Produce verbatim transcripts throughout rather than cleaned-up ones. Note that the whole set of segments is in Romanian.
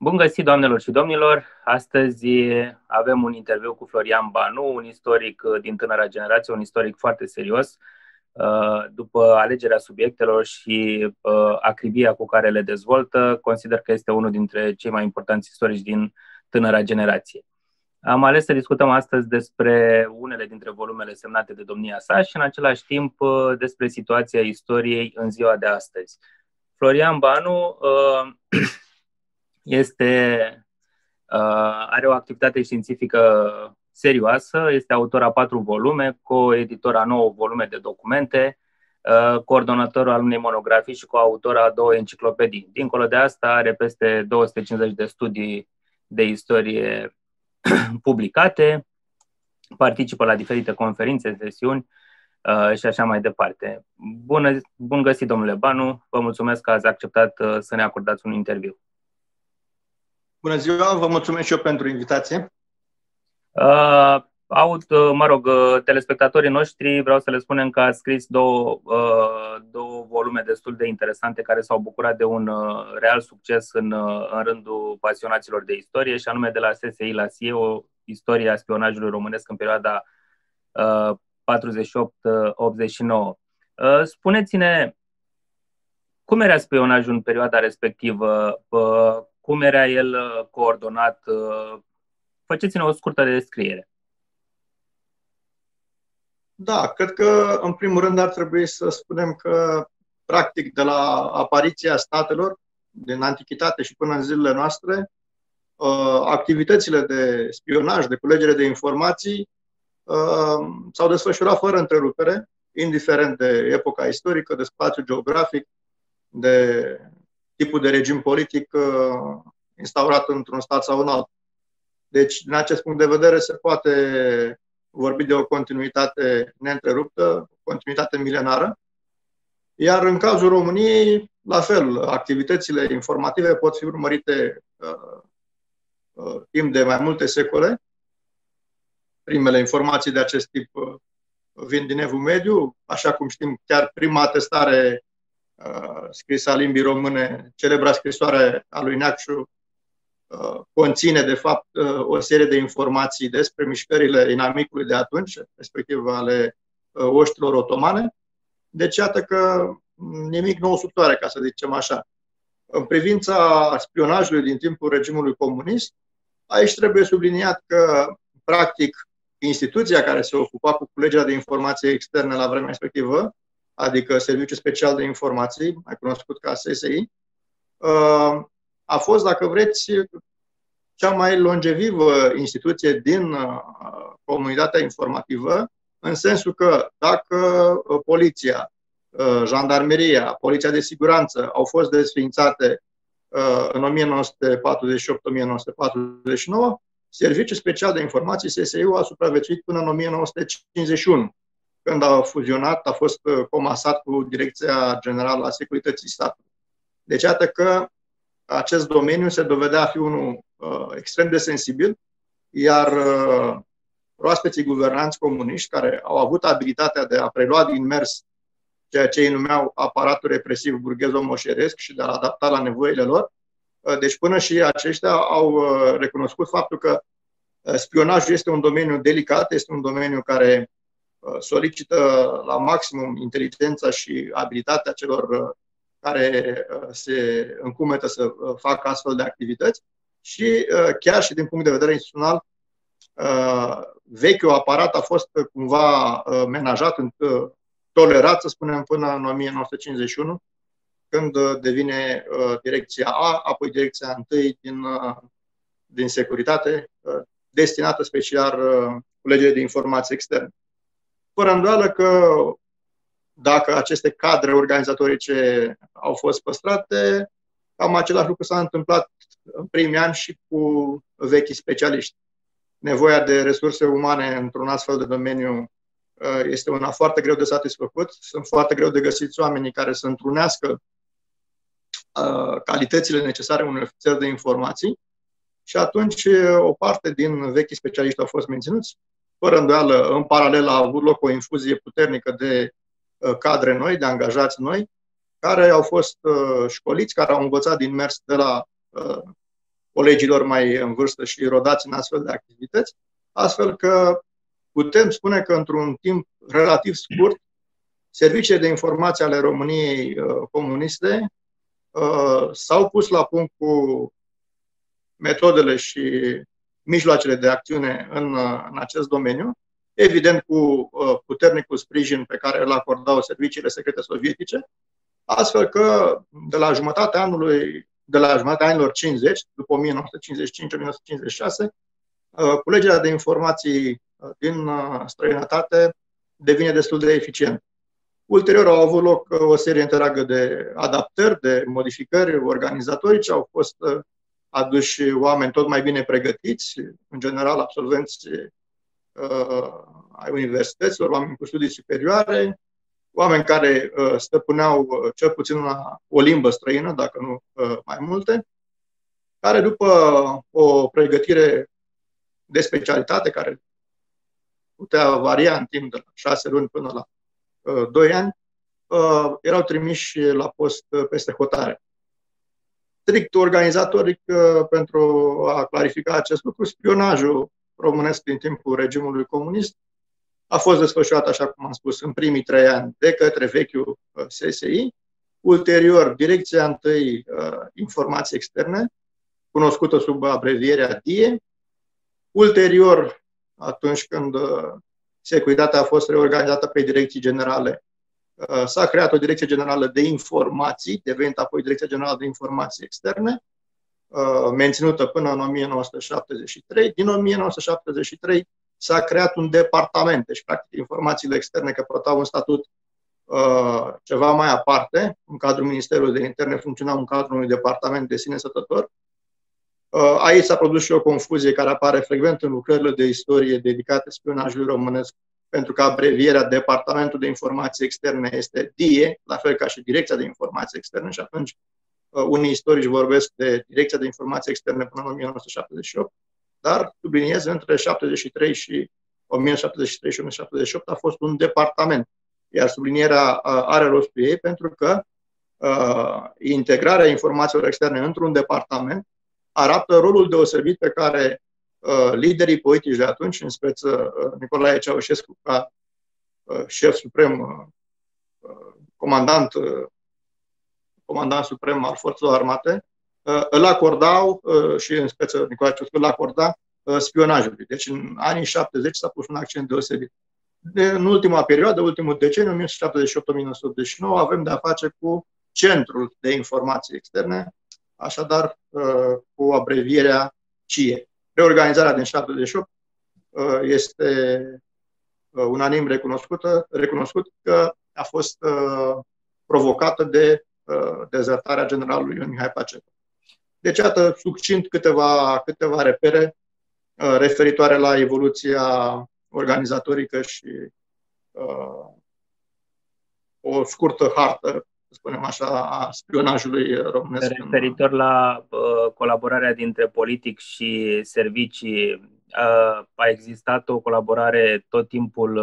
Bun găsit, doamnelor și domnilor! Astăzi avem un interviu cu Florian Banu, un istoric din tânăra generație, un istoric foarte serios. După alegerea subiectelor și acribia cu care le dezvoltă, consider că este unul dintre cei mai importanți istorici din tânăra generație. Am ales să discutăm astăzi despre unele dintre volumele semnate de domnia sa și în același timp despre situația istoriei în ziua de astăzi. Florian Banu este, are o activitate științifică serioasă, este autor a patru volume, coeditor a nouă volume de documente, coordonator al unei monografii și coautor a două enciclopedii. Dincolo de asta are peste două sute cincizeci de studii de istorie publicate, participă la diferite conferințe, sesiuni și așa mai departe. Bună, bun găsit, domnule Banu, vă mulțumesc că ați acceptat să ne acordați un interviu. Bună ziua, vă mulțumesc și eu pentru invitație. Uh, aud, mă rog, telespectatorii noștri, vreau să le spunem că ați scris două, uh, două volume destul de interesante care s-au bucurat de un uh, real succes în, uh, în rândul pasionaților de istorie, și anume De la S S I la S I E, o istorie a spionajului românesc în perioada uh, patruzeci și opt optzeci și nouă. Uh, spuneți-ne, cum era spionajul în perioada respectivă? Uh, cum era el coordonat? Faceți-ne o scurtă descriere. Da, cred că în primul rând ar trebui să spunem că practic de la apariția statelor din antichitate și până în zilele noastre, activitățile de spionaj, de culegere de informații s-au desfășurat fără întrerupere, indiferent de epoca istorică, de spațiu geografic, de tipul de regim politic uh, instaurat într-un stat sau în altul. Deci, din acest punct de vedere, se poate vorbi de o continuitate neîntreruptă, o continuitate milenară. Iar în cazul României, la fel, activitățile informative pot fi urmărite uh, uh, timp de mai multe secole. Primele informații de acest tip uh, vin din Evul Mediu, așa cum știm, chiar prima atestare Uh, scrisă a limbii române, celebra scrisoare a lui Neacșu, uh, conține de fapt uh, o serie de informații despre mișcările inamicului de atunci, respectiv ale uh, oștilor otomane. Deci iată că nimic nou sub soare, ca să zicem așa. În privința spionajului din timpul regimului comunist, aici trebuie subliniat că practic instituția care se ocupa cu culegerea de informații externe la vremea respectivă, adică Serviciul Special de Informații, mai cunoscut ca S S I, a fost, dacă vreți, cea mai longevivă instituție din comunitatea informativă, în sensul că dacă poliția, jandarmeria, poliția de siguranță au fost desființate în o mie nouă sute patruzeci și opt - o mie nouă sute patruzeci și nouă, Serviciul Special de Informații, S S I-ul, a supraviețuit până în o mie nouă sute cincizeci și unu. Când a fuzionat, a fost comasat cu Direcția Generală a Securității Statului. Deci, iată că acest domeniu se dovedea a fi unul uh, extrem de sensibil, iar uh, proaspeții guvernanți comuniști, care au avut abilitatea de a prelua din mers ceea ce ei numeau aparatul represiv burghezo-moșeresc și de a adapta la nevoile lor, uh, deci până și aceștia au uh, recunoscut faptul că uh, spionajul este un domeniu delicat, este un domeniu care solicită la maximum inteligența și abilitatea celor care se încumetă să facă astfel de activități și chiar și din punct de vedere instituțional, vechiul aparat a fost cumva menajat, tolerat, să spunem, până în o mie nouă sute cincizeci și unu, când devine Direcția A, apoi Direcția întâi din, din Securitate, destinată special culegerii de informații externe. Fără îndoială că dacă aceste cadre organizatorice au fost păstrate, cam același lucru s-a întâmplat în primii ani și cu vechii specialiști. Nevoia de resurse umane într-un astfel de domeniu este una foarte greu de satisfăcut. Sunt foarte greu de găsiți oamenii care să întrunească calitățile necesare unui ofițer de informații și atunci o parte din vechii specialiști au fost menținuți. Fără îndoială, în paralel a avut loc o infuzie puternică de cadre noi, de angajați noi, care au fost școliți, care au învățat din mers de la colegilor mai în vârstă și rodați în astfel de activități, astfel că putem spune că într-un timp relativ scurt, serviciile de informație ale României uh, comuniste uh, s-au pus la punct cu metodele și mijloacele de acțiune în, uh, în acest domeniu, evident cu uh, puternicul sprijin pe care îl acordau serviciile secrete sovietice, astfel că de la jumătatea anului, de la jumătatea anilor cincizeci, după o mie nouă sute cincizeci și cinci - o mie nouă sute cincizeci și șase, uh, culegerea de informații din uh, străinătate devine destul de eficient. Ulterior au avut loc o serie întreagă de adaptări, de modificări organizatorice, au fost aduși oameni tot mai bine pregătiți, în general absolvenți uh, ai universităților, oameni cu studii superioare, oameni care uh, stăpâneau uh, cel puțin una, o limbă străină, dacă nu uh, mai multe, care după o pregătire de specialitate, care putea varia în timp de la șase luni până la uh, doi ani, uh, erau trimiși la post uh, peste hotare. Strict organizatoric, uh, pentru a clarifica acest lucru, spionajul românesc din timpul regimului comunist a fost desfășurat, așa cum am spus, în primii trei ani de către vechiul uh, S S I, ulterior Direcția întâi uh, Informații Externe, cunoscută sub abrevierea D I E, ulterior, atunci când uh, securitatea a fost reorganizată pe direcții generale, uh, s-a creat o Direcție Generală de Informații, devenind apoi Direcția Generală de Informații Externe, uh, menținută până în o mie nouă sute șaptezeci și trei. Din o mie nouă sute șaptezeci și trei s-a creat un departament, deci practic informațiile externe căpătau un statut uh, ceva mai aparte, în cadrul Ministerului de Interne funcționa în cadrul unui departament de sine stătător. Aici s-a produs și o confuzie care apare frecvent în lucrările de istorie dedicate spionajului românesc, pentru că abrevierea Departamentul de Informații Externe este D I E, la fel ca și Direcția de Informații Externe, și atunci unii istorici vorbesc de Direcția de Informații Externe până în o mie nouă sute șaptezeci și opt, dar subliniez, între șaptezeci și trei și o mie nouă sute șaptezeci și trei și o mie nouă sute șaptezeci și opt a fost un departament, iar sublinierea are rostul ei pentru că uh, integrarea informațiilor externe într-un departament arată rolul deosebit pe care uh, liderii politici de atunci, în speță uh, Nicolae Ceaușescu ca uh, șef suprem, uh, comandant, uh, comandant suprem al Forțelor Armate, uh, îl acordau, uh, și în speță Nicolae Ceaușescu îl acorda uh, spionajului. Deci în anii șaptezeci s-a pus un accent deosebit. De, în ultima perioadă, ultimul deceniu, o mie nouă sute șaptezeci și opt - o mie nouă sute optzeci și nouă, avem de-a face cu Centrul de Informații Externe, așadar cu abrevierea C I E. Reorganizarea din șaptezeci și opt este unanim recunoscută, recunoscut că a fost provocată de dezertarea generalului Ion Mihai Pacetă. Deci, iată, succint câteva, câteva repere referitoare la evoluția organizatorică și uh, o scurtă hartă, să spunem așa, a spionajului românesc. Referitor la uh, colaborarea dintre politic și servicii, uh, a existat o colaborare tot timpul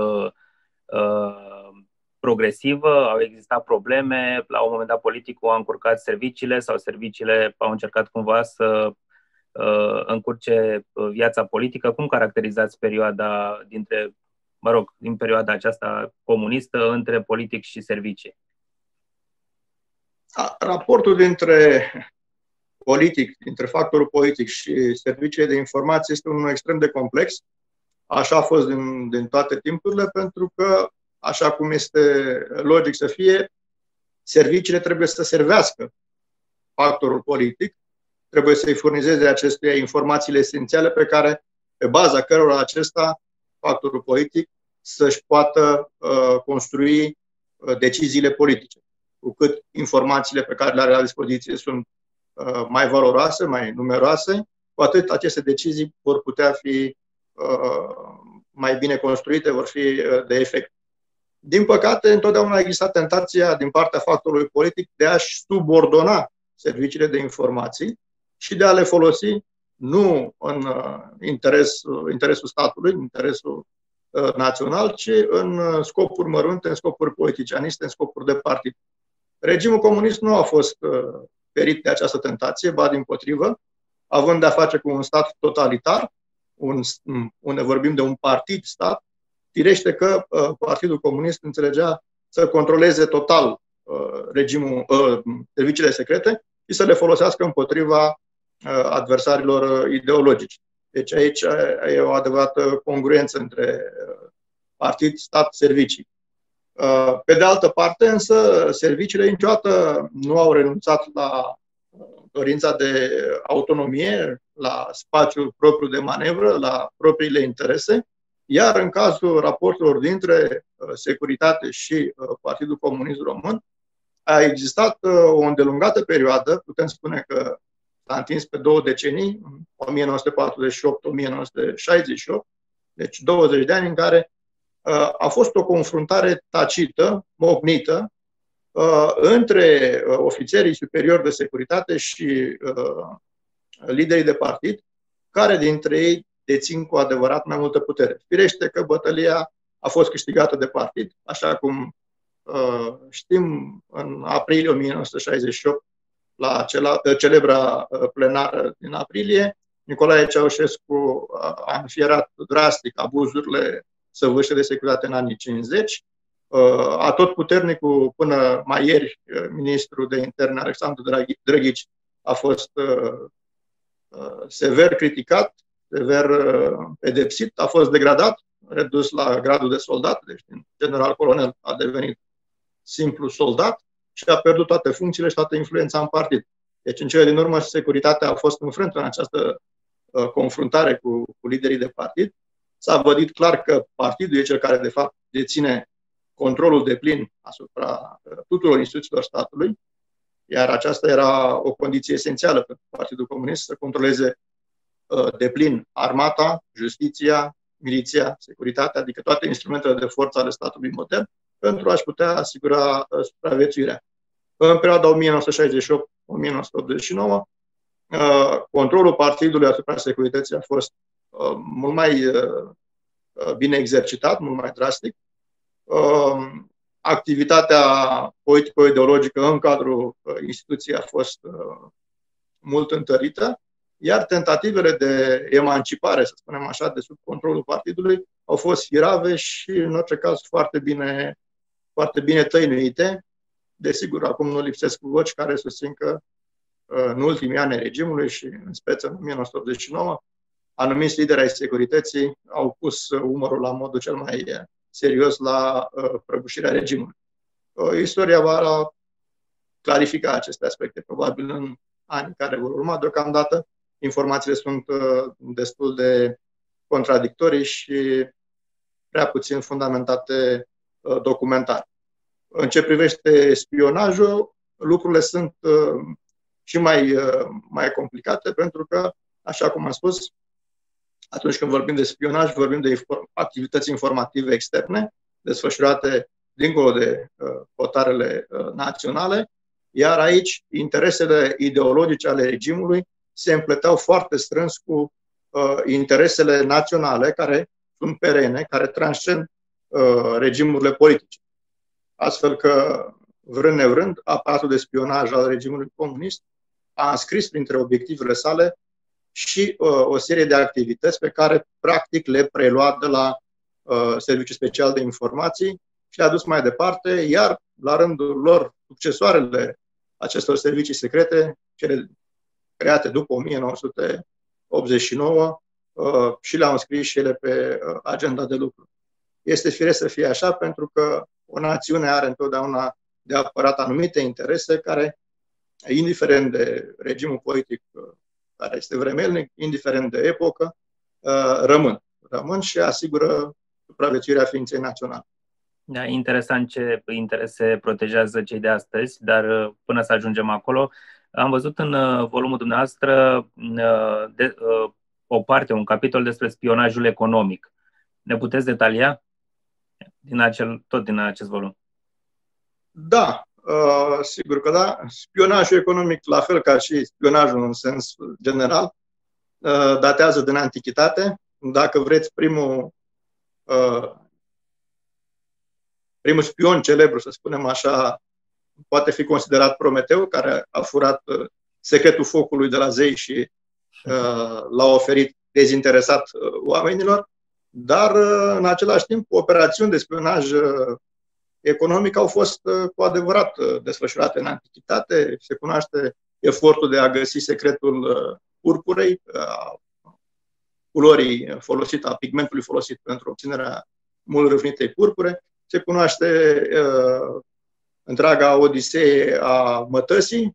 uh, progresivă, au existat probleme, la un moment dat politicul a încurcat serviciile sau serviciile au încercat cumva să uh, încurce viața politică. Cum caracterizați perioada dintre, mă rog, din perioada aceasta comunistă între politic și servicii? Raportul dintre politic, dintre factorul politic și serviciile de informație este unul extrem de complex. Așa a fost din, din toate timpurile, pentru că, așa cum este logic să fie, serviciile trebuie să servească factorul politic, trebuie să-i furnizeze acestuia informațiile esențiale pe care, pe baza cărora acesta, factorul politic, să-și poată uh, construi uh, deciziile politice. Cu cât informațiile pe care le are la dispoziție sunt uh, mai valoroase, mai numeroase, cu atât aceste decizii vor putea fi uh, mai bine construite, vor fi uh, de efect. Din păcate, întotdeauna a existat tentația din partea factorului politic de a-și subordona serviciile de informații și de a le folosi nu în uh, interes, uh, interesul statului, în interesul uh, național, ci în uh, scopuri mărunte, în scopuri politicianiste, în scopuri de partid. Regimul comunist nu a fost uh, ferit de această tentație, ba dimpotrivă, având de-a face cu un stat totalitar, un, unde vorbim de un partid-stat, firește că uh, Partidul Comunist înțelegea să controleze total uh, regimul, uh, serviciile secrete și să le folosească împotriva uh, adversarilor ideologici. Deci aici e o adevărată congruență între uh, partid, stat, servicii. Uh, pe de altă parte, însă, serviciile niciodată nu au renunțat la dorința de autonomie, la spațiul propriu de manevră, la propriile interese, iar în cazul raporturilor dintre uh, securitate și uh, Partidul Comunist Român, a existat uh, o îndelungată perioadă, putem spune că s-a întins pe două decenii, o mie nouă sute patruzeci și opt - o mie nouă sute șaizeci și opt, deci douăzeci de ani în care uh, a fost o confruntare tacită, mocnită, uh, între uh, ofițerii superiori de securitate și uh, liderii de partid, care dintre ei dețin cu adevărat mai multă putere. Firește că bătălia a fost câștigată de partid, așa cum uh, știm, în aprilie o mie nouă sute șaizeci și opt, la acela, celebra plenară din aprilie, Nicolae Ceaușescu a înfierat drastic abuzurile săvârșite de securitate în anii cincizeci. A tot puternicul, până mai ieri, ministrul de interne Alexandru Drăghici a fost sever criticat, sever pedepsit, a fost degradat, redus la gradul de soldat, deci din general colonel a devenit simplu soldat și a pierdut toate funcțiile și toată influența în partid. Deci, în cele din urmă, securitatea a fost înfrântă în această uh, confruntare cu, cu liderii de partid. S-a vădit clar că partidul e cel care, de fapt, deține controlul deplin asupra uh, tuturor instituțiilor statului, iar aceasta era o condiție esențială pentru Partidul Comunist, să controleze uh, deplin armata, justiția, miliția, securitatea, adică toate instrumentele de forță ale statului modern, pentru a-și putea asigura uh, supraviețuirea. În perioada o mie nouă sute șaizeci și opt - o mie nouă sute optzeci și nouă, uh, controlul partidului asupra securității a fost uh, mult mai uh, bine exercitat, mult mai drastic. Uh, activitatea politico-ideologică în cadrul uh, instituției a fost uh, mult întărită, iar tentativele de emancipare, să spunem așa, de sub controlul partidului au fost firave și, în orice caz, foarte bine, foarte bine tăinuite. Desigur, acum nu lipsesc voci care susțin că în ultimii ani ai regimului și în speță în o mie nouă sute optzeci și nouă, anumiți lideri ai securității au pus umărul la modul cel mai serios la prăbușirea regimului. Istoria va clarifica aceste aspecte, probabil în anii care vor urma. Deocamdată, informațiile sunt destul de contradictorii și prea puțin fundamentate documentar. În ce privește spionajul, lucrurile sunt și mai, mai complicate, pentru că, așa cum am spus, atunci când vorbim de spionaj, vorbim de activități informative externe, desfășurate dincolo de hotarele naționale, iar aici interesele ideologice ale regimului se împleteau foarte strâns cu interesele naționale, care sunt perene, care transcend regimurile politice. Astfel că, vrând nevrând, aparatul de spionaj al regimului comunist a înscris printre obiectivele sale și uh, o serie de activități pe care, practic, le prelua de la uh, Serviciul Special de Informații și le-a dus mai departe, iar, la rândul lor, succesoarele acestor servicii secrete, cele create după o mie nouă sute optzeci și nouă, uh, și le-au înscris și ele pe uh, agenda de lucru. Este firesc să fie așa, pentru că o națiune are întotdeauna de apărat anumite interese care, indiferent de regimul politic care este vremelnic, indiferent de epocă, rămân. Rămân și asigură supraviețuirea ființei naționale. Da, interesant ce interese protejează cei de astăzi, dar până să ajungem acolo, am văzut în volumul dumneavoastră de, o parte, un capitol despre spionajul economic. Ne puteți detalia? Din acel, tot din acest volum. Da, uh, sigur că da. Spionajul economic, la fel ca și spionajul în sens general, uh, datează din antichitate. Dacă vreți, primul, uh, primul spion celebru, să spunem așa, poate fi considerat Prometeu, care a furat uh, secretul focului de la zei și l-au oferit dezinteresat oamenilor, dar în același timp operațiuni de spionaj economic au fost cu adevărat desfășurate în antichitate. Se cunoaște efortul de a găsi secretul purpurei, a culorii folosite, a pigmentului folosit pentru obținerea mult râvnitei purpure. Se cunoaște uh, întreaga odisee a mătăsii,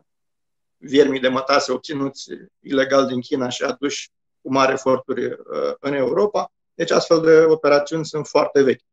viermii de mătase obținuți ilegal din China și aduși cu mari eforturi uh, în Europa. Deci astfel de operațiuni sunt foarte vechi.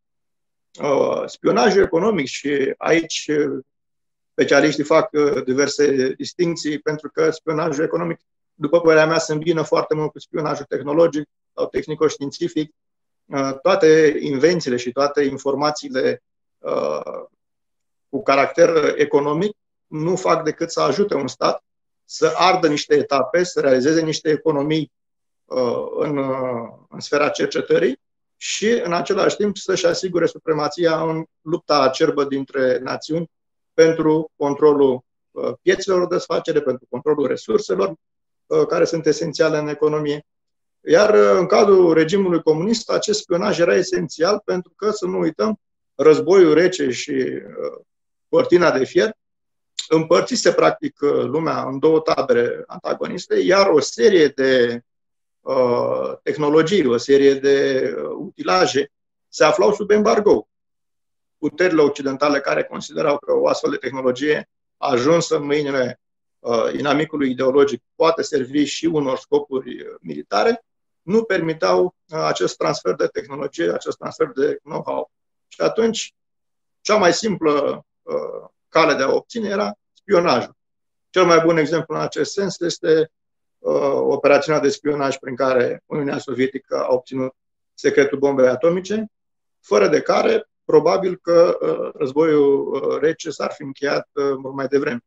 Uh, spionajul economic, și aici uh, specialiștii fac uh, diverse distincții, pentru că spionajul economic, după părerea mea, se îmbină foarte mult cu spionajul tehnologic sau tehnico-științific. Toate invențiile și toate informațiile uh, cu caracter economic nu fac decât să ajute un stat să ardă niște etape, să realizeze niște economii uh, în, uh, în sfera cercetării și, în același timp, să-și asigure supremația în lupta acerbă dintre națiuni pentru controlul uh, piețelor de desfacere, pentru controlul resurselor, care sunt esențiale în economie. Iar în cadrul regimului comunist, acest spionaj era esențial pentru că, să nu uităm, războiul rece și cortina de fier împărțise practic lumea în două tabere antagoniste, iar o serie de uh, tehnologii, o serie de utilaje se aflau sub embargo. Puterile occidentale, care considerau că o astfel de tehnologie ajunsă în mâinile inamicului ideologic poate servi și unor scopuri militare, nu permiteau acest transfer de tehnologie, acest transfer de know-how. Și atunci, cea mai simplă uh, cale de a obține era spionajul. Cel mai bun exemplu în acest sens este uh, operațiunea de spionaj prin care Uniunea Sovietică a obținut secretul bombei atomice, fără de care, probabil că uh, războiul rece s-ar fi încheiat uh, mult mai devreme.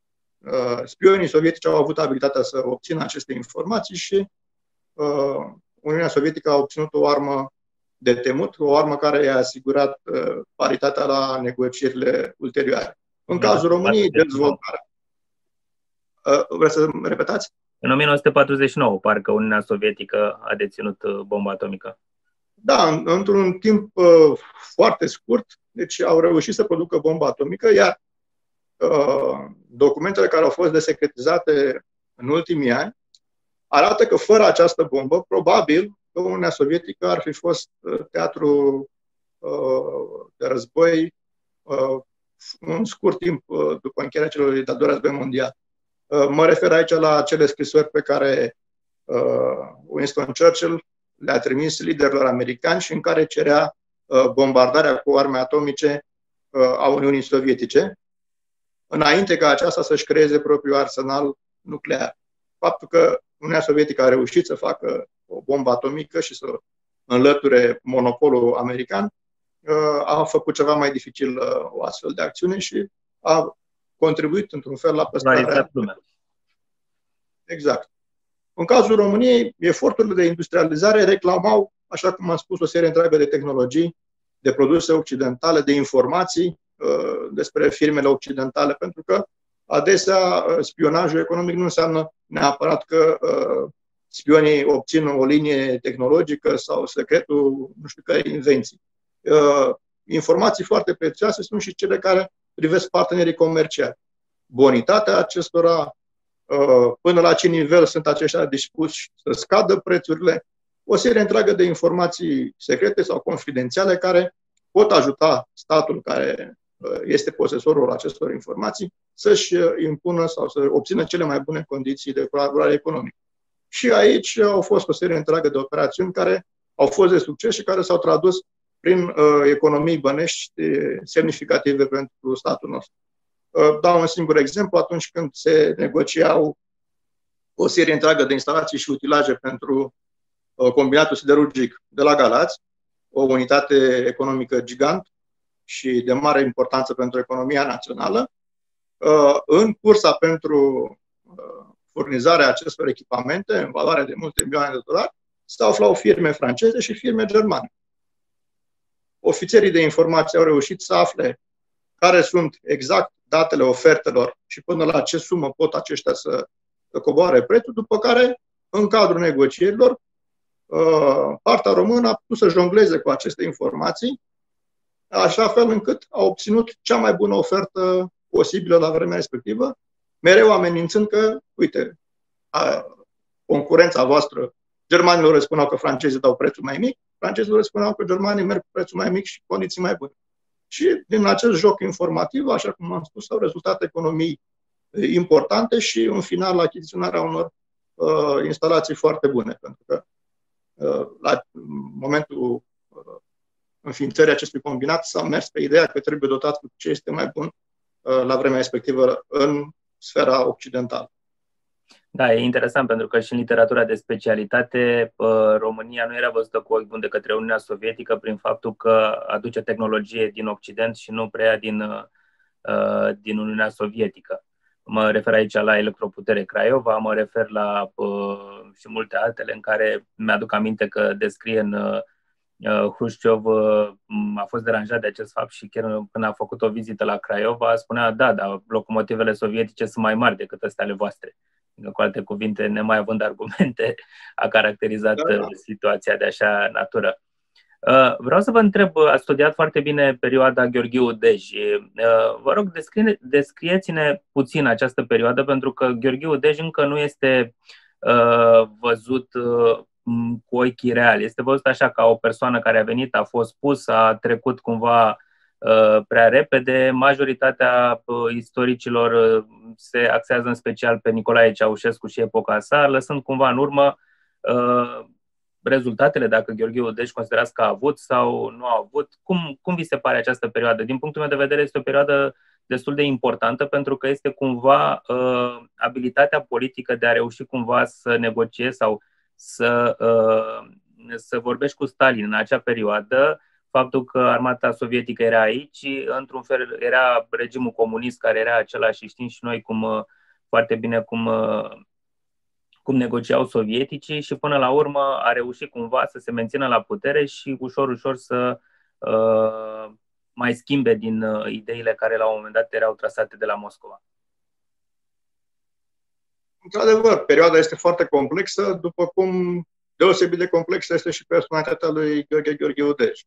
Spionii sovietici au avut abilitatea să obțină aceste informații și uh, Uniunea Sovietică a obținut o armă de temut, o armă care i-a asigurat uh, paritatea la negocierile ulterioare. În cazul României, dezvoltarea. Uh, vreți să repetați? În o mie nouă sute patruzeci și nouă, parcă Uniunea Sovietică a deținut bomba atomică. Da, în, într-un timp uh, foarte scurt, deci au reușit să producă bomba atomică, iar documentele care au fost desecretizate în ultimii ani arată că fără această bombă, probabil că Uniunea Sovietică ar fi fost teatru de război în scurt timp după încheierea celui de-al doilea război mondial. Mă refer aici la cele scrisori pe care Winston Churchill le-a trimis liderilor americani și în care cerea bombardarea cu arme atomice a Uniunii Sovietice, înainte ca aceasta să-și creeze propriul arsenal nuclear. Faptul că Uniunea Sovietică a reușit să facă o bombă atomică și să înlăture monopolul american a făcut ceva mai dificil o astfel de acțiune și a contribuit într-un fel la păstrarea lumea. Exact. În cazul României, eforturile de industrializare reclamau, așa cum am spus, o serie întreagă de tehnologii, de produse occidentale, de informații despre firmele occidentale, pentru că adesea spionajul economic nu înseamnă neapărat că spionii obțin o linie tehnologică sau secretul nu știu care invenții. Informații foarte prețioase sunt și cele care privesc partenerii comerciali. Bonitatea acestora, până la ce nivel sunt aceștia dispuși să scadă prețurile, o serie întreagă de informații secrete sau confidențiale care pot ajuta statul care este posesorul acestor informații să-și impună sau să obțină cele mai bune condiții de colaborare economică. Și aici au fost o serie întreagă de operațiuni care au fost de succes și care s-au tradus prin uh, economii bănești semnificative pentru statul nostru. Uh, dau un singur exemplu, atunci când se negociau o serie întreagă de instalații și utilaje pentru uh, combinatul siderurgic de la Galați, o unitate economică gigant și de mare importanță pentru economia națională, uh, în cursa pentru uh, furnizarea acestor echipamente, în valoare de multe milioane de dolari, se aflau firme franceze și firme germane. Ofițerii de informație au reușit să afle care sunt exact datele ofertelor și până la ce sumă pot aceștia să coboare prețul, după care în cadrul negocierilor, partea română a putut să jongleze cu aceste informații, așa fel încât a obținut cea mai bună ofertă posibilă la vremea respectivă, mereu amenințând că, uite, a, concurența voastră, germanilor răspundeau că francezii dau prețul mai mic, francezilor răspundeau că germanii merg cu prețul mai mic și condiții mai bune. Și din acest joc informativ, așa cum am spus, au rezultat economii importante și, în final, achiziționarea unor uh, instalații foarte bune, pentru că uh, la momentul uh, înființării acestui combinat s-a mers pe ideea că trebuie dotat cu ce este mai bun uh, la vremea respectivă în sfera occidentală. Da, e interesant pentru că și în literatura de specialitate România nu era văzută cu ochi buni de către Uniunea Sovietică prin faptul că aduce tehnologie din Occident și nu prea din, din Uniunea Sovietică. Mă refer aici la Electroputere Craiova, mă refer la și multe altele în care mi-aduc aminte că descrie în Hrușciov a fost deranjat de acest fapt și chiar când a făcut o vizită la Craiova spunea, da, dar locomotivele sovietice sunt mai mari decât astea ale voastre. Cu alte cuvinte, nemai având argumente, a caracterizat da, da. situația de așa natură. Vreau să vă întreb, ați studiat foarte bine perioada Gheorghiu Dej. Vă rog, descrie, descrieți-ne puțin această perioadă, pentru că Gheorghiu Dej încă nu este văzut cu ochii reali. Este văzut așa ca o persoană care a venit, a fost pus, a trecut cumva prea repede. Majoritatea istoricilor se axează în special pe Nicolae Ceaușescu și epoca sa, lăsând cumva în urmă rezultatele, dacă Gheorghiu Dej considerați că a avut sau nu a avut. Cum, cum vi se pare această perioadă? Din punctul meu de vedere este o perioadă destul de importantă pentru că este cumva uh, abilitatea politică de a reuși cumva să negociezi sau să, uh, să vorbești cu Stalin în acea perioadă. Faptul că armata sovietică era aici, într-un fel era regimul comunist care era același și știm și noi cum, foarte bine cum, cum negociau sovieticii și până la urmă a reușit cumva să se mențină la putere și ușor, ușor să uh, mai schimbe din uh, ideile care la un moment dat erau trasate de la Moscova. Într-adevăr, perioada este foarte complexă, după cum deosebit de complexă este și personalitatea lui Gheorghe Gheorghiu Dej.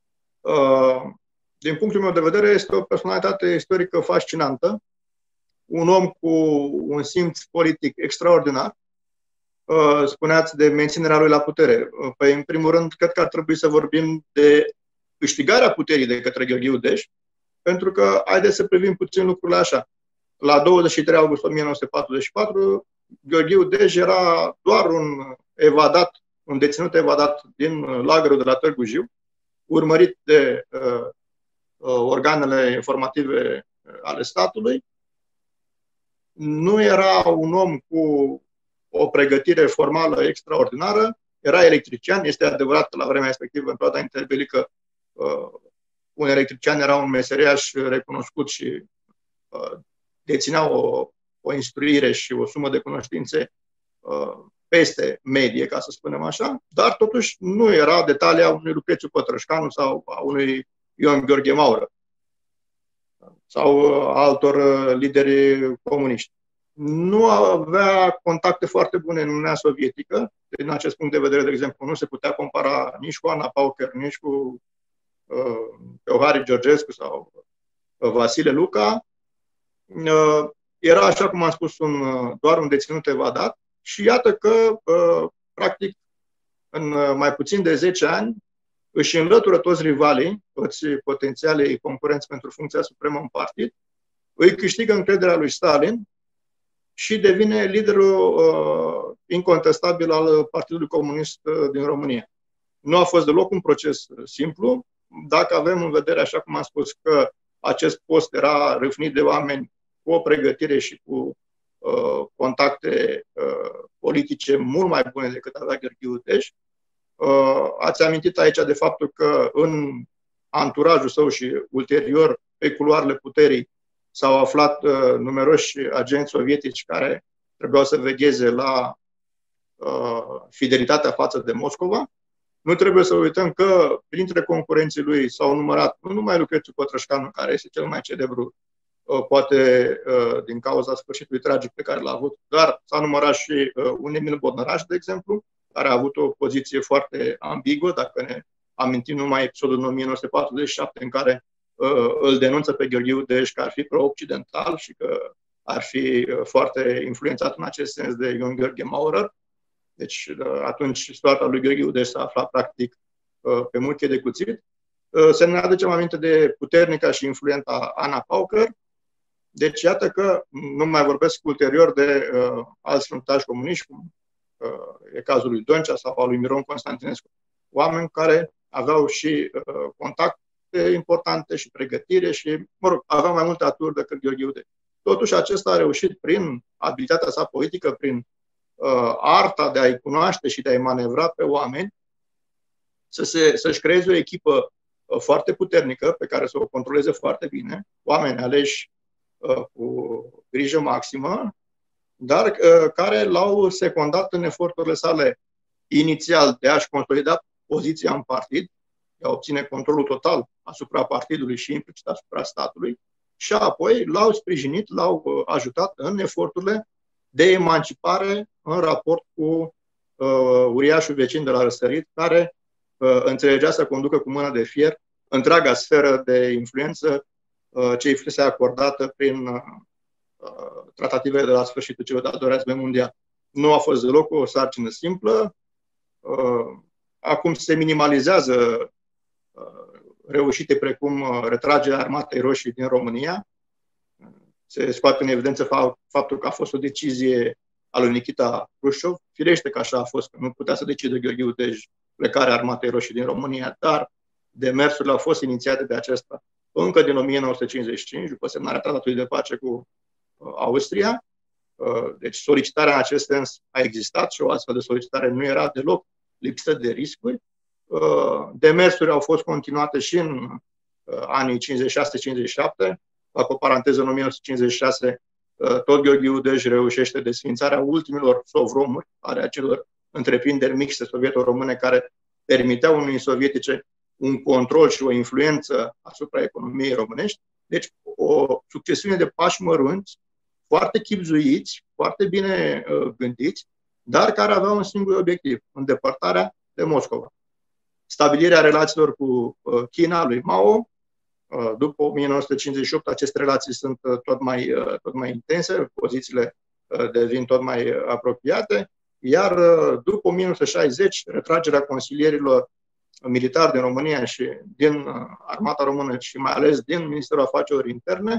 Din punctul meu de vedere, este o personalitate istorică fascinantă, un om cu un simț politic extraordinar. Spuneați de menținerea lui la putere. Păi, în primul rând, cred că ar trebui să vorbim de câștigarea puterii de către Gheorghiu Dej, pentru că, haideți să privim puțin lucrurile așa. La douăzeci și trei august o mie nouă sute patruzeci și patru, Gheorghiu Dej era doar un evadat, un deținut evadat din lagărul de la Târgu Jiu, urmărit de uh, organele informative ale statului. Nu era un om cu o pregătire formală extraordinară, era electrician. Este adevărat că la vremea respectivă, în perioada interbelică, uh, un electrician era un meseriaș recunoscut și uh, deținea o, o instruire și o sumă de cunoștințe uh, peste medie, ca să spunem așa, dar totuși nu era de talia unui Lucrețiu Pătrășcanu sau a unui Ion Gheorghe Maură sau altor lideri comuniști. Nu avea contacte foarte bune în Uniunea Sovietică. Din acest punct de vedere, de exemplu, nu se putea compara nici cu Ana Pauker, nici cu uh, Teohari Georgescu sau uh, Vasile Luca. Uh, era, așa cum am spus, un, doar un deținut evadat. Și iată că, practic, în mai puțin de zece ani, își înlătură toți rivalii, toți potențialii concurenți pentru funcția supremă în partid, îi câștigă încrederea lui Stalin și devine liderul uh, incontestabil al Partidului Comunist din România. Nu a fost deloc un proces simplu. Dacă avem în vedere, așa cum am spus, că acest post era râvnit de oameni cu o pregătire și cu uh, contacte uh, politice mult mai bune decât avea Gheorghiu Dej. Uh, ați amintit aici de faptul că în anturajul său și ulterior pe culoarele puterii s-au aflat uh, numeroși agenți sovietici care trebuiau să vegheze la uh, fidelitatea față de Moscova. Nu trebuie să uităm că printre concurenții lui s-au numărat nu numai Lucrețiu Pătrășcanu, care este cel mai celebru poate din cauza sfârșitului tragic pe care l-a avut, dar s-a numărat și un Emil Bodnăraș, de exemplu, care a avut o poziție foarte ambiguă, dacă ne amintim numai episodul în o mie nouă sute patruzeci și șapte, în care îl denunță pe Gheorghe Udăș că ar fi pro-occidental și că ar fi foarte influențat în acest sens de Ion Gheorghe Maurer. Deci atunci soarta lui Gheorghe Udăș s-a aflat practic pe muchie de cuțit. Să ne aducem aminte de puternica și influenta Ana Pauker. Deci iată că nu mai vorbesc ulterior de uh, alți fruntași comuniști, cum uh, e cazul lui Dăncea sau al lui Miron Constantinescu. Oameni care aveau și uh, contacte importante și pregătire și, mă rog, aveau mai multe aturi decât Gheorghe Udăș. Totuși acesta a reușit prin abilitatea sa politică, prin uh, arta de a-i cunoaște și de a-i manevra pe oameni, să se, să-și creeze o echipă uh, foarte puternică, pe care să o controleze foarte bine, oameni aleși uh, cu grijă maximă, dar uh, care l-au secundat în eforturile sale inițial de a-și consolida poziția în partid, de a obține controlul total asupra partidului și implicit asupra statului, și apoi l-au sprijinit, l-au ajutat în eforturile de emancipare în raport cu uh, uriașul vecin de la răsărit, care uh, înțelegea să conducă cu mână de fier întreaga sferă de influență uh, ce îi fusese acordată prin uh, tratativele de la sfârșitul celor de-al doilea război mondial. Nu a fost deloc o sarcină simplă. Uh, acum se minimalizează uh, reușite precum retragerea Armatei Roșii din România. Se scoate în evidență faptul că a fost o decizie a lui Nikita Hrușov. Firește că așa a fost, că nu putea să decide Gheorghe Udăș plecarea Armatei Roșii din România, dar demersurile au fost inițiate de acesta încă din o mie nouă sute cincizeci și cinci, după semnarea tratatului de pace cu Austria. Deci solicitarea în acest sens a existat și o astfel de solicitare nu era deloc lipsită de riscuri. Demersuri au fost continuate și în anii cincizeci și șase cincizeci și șapte. Fac o paranteză, în o mie nouă sute cincizeci și șase tot Gheorghe Udăș reușește desființarea ultimilor sovromuri, ale acelor întreprinderi mixte sovieto-române care permiteau Uniunii Sovietice un control și o influență asupra economiei românești. Deci o succesiune de pași mărunți, foarte chibzuiți, foarte bine gândiți, dar care aveau un singur obiectiv: îndepărtarea de Moscova. Stabilirea relațiilor cu China lui Mao. După o mie nouă sute cincizeci și opt aceste relații sunt tot mai, tot mai intense, pozițiile devin tot mai apropiate, iar după o mie nouă sute șaizeci retragerea consilierilor militari din România și din Armata Română și mai ales din Ministerul Afacerilor Interne,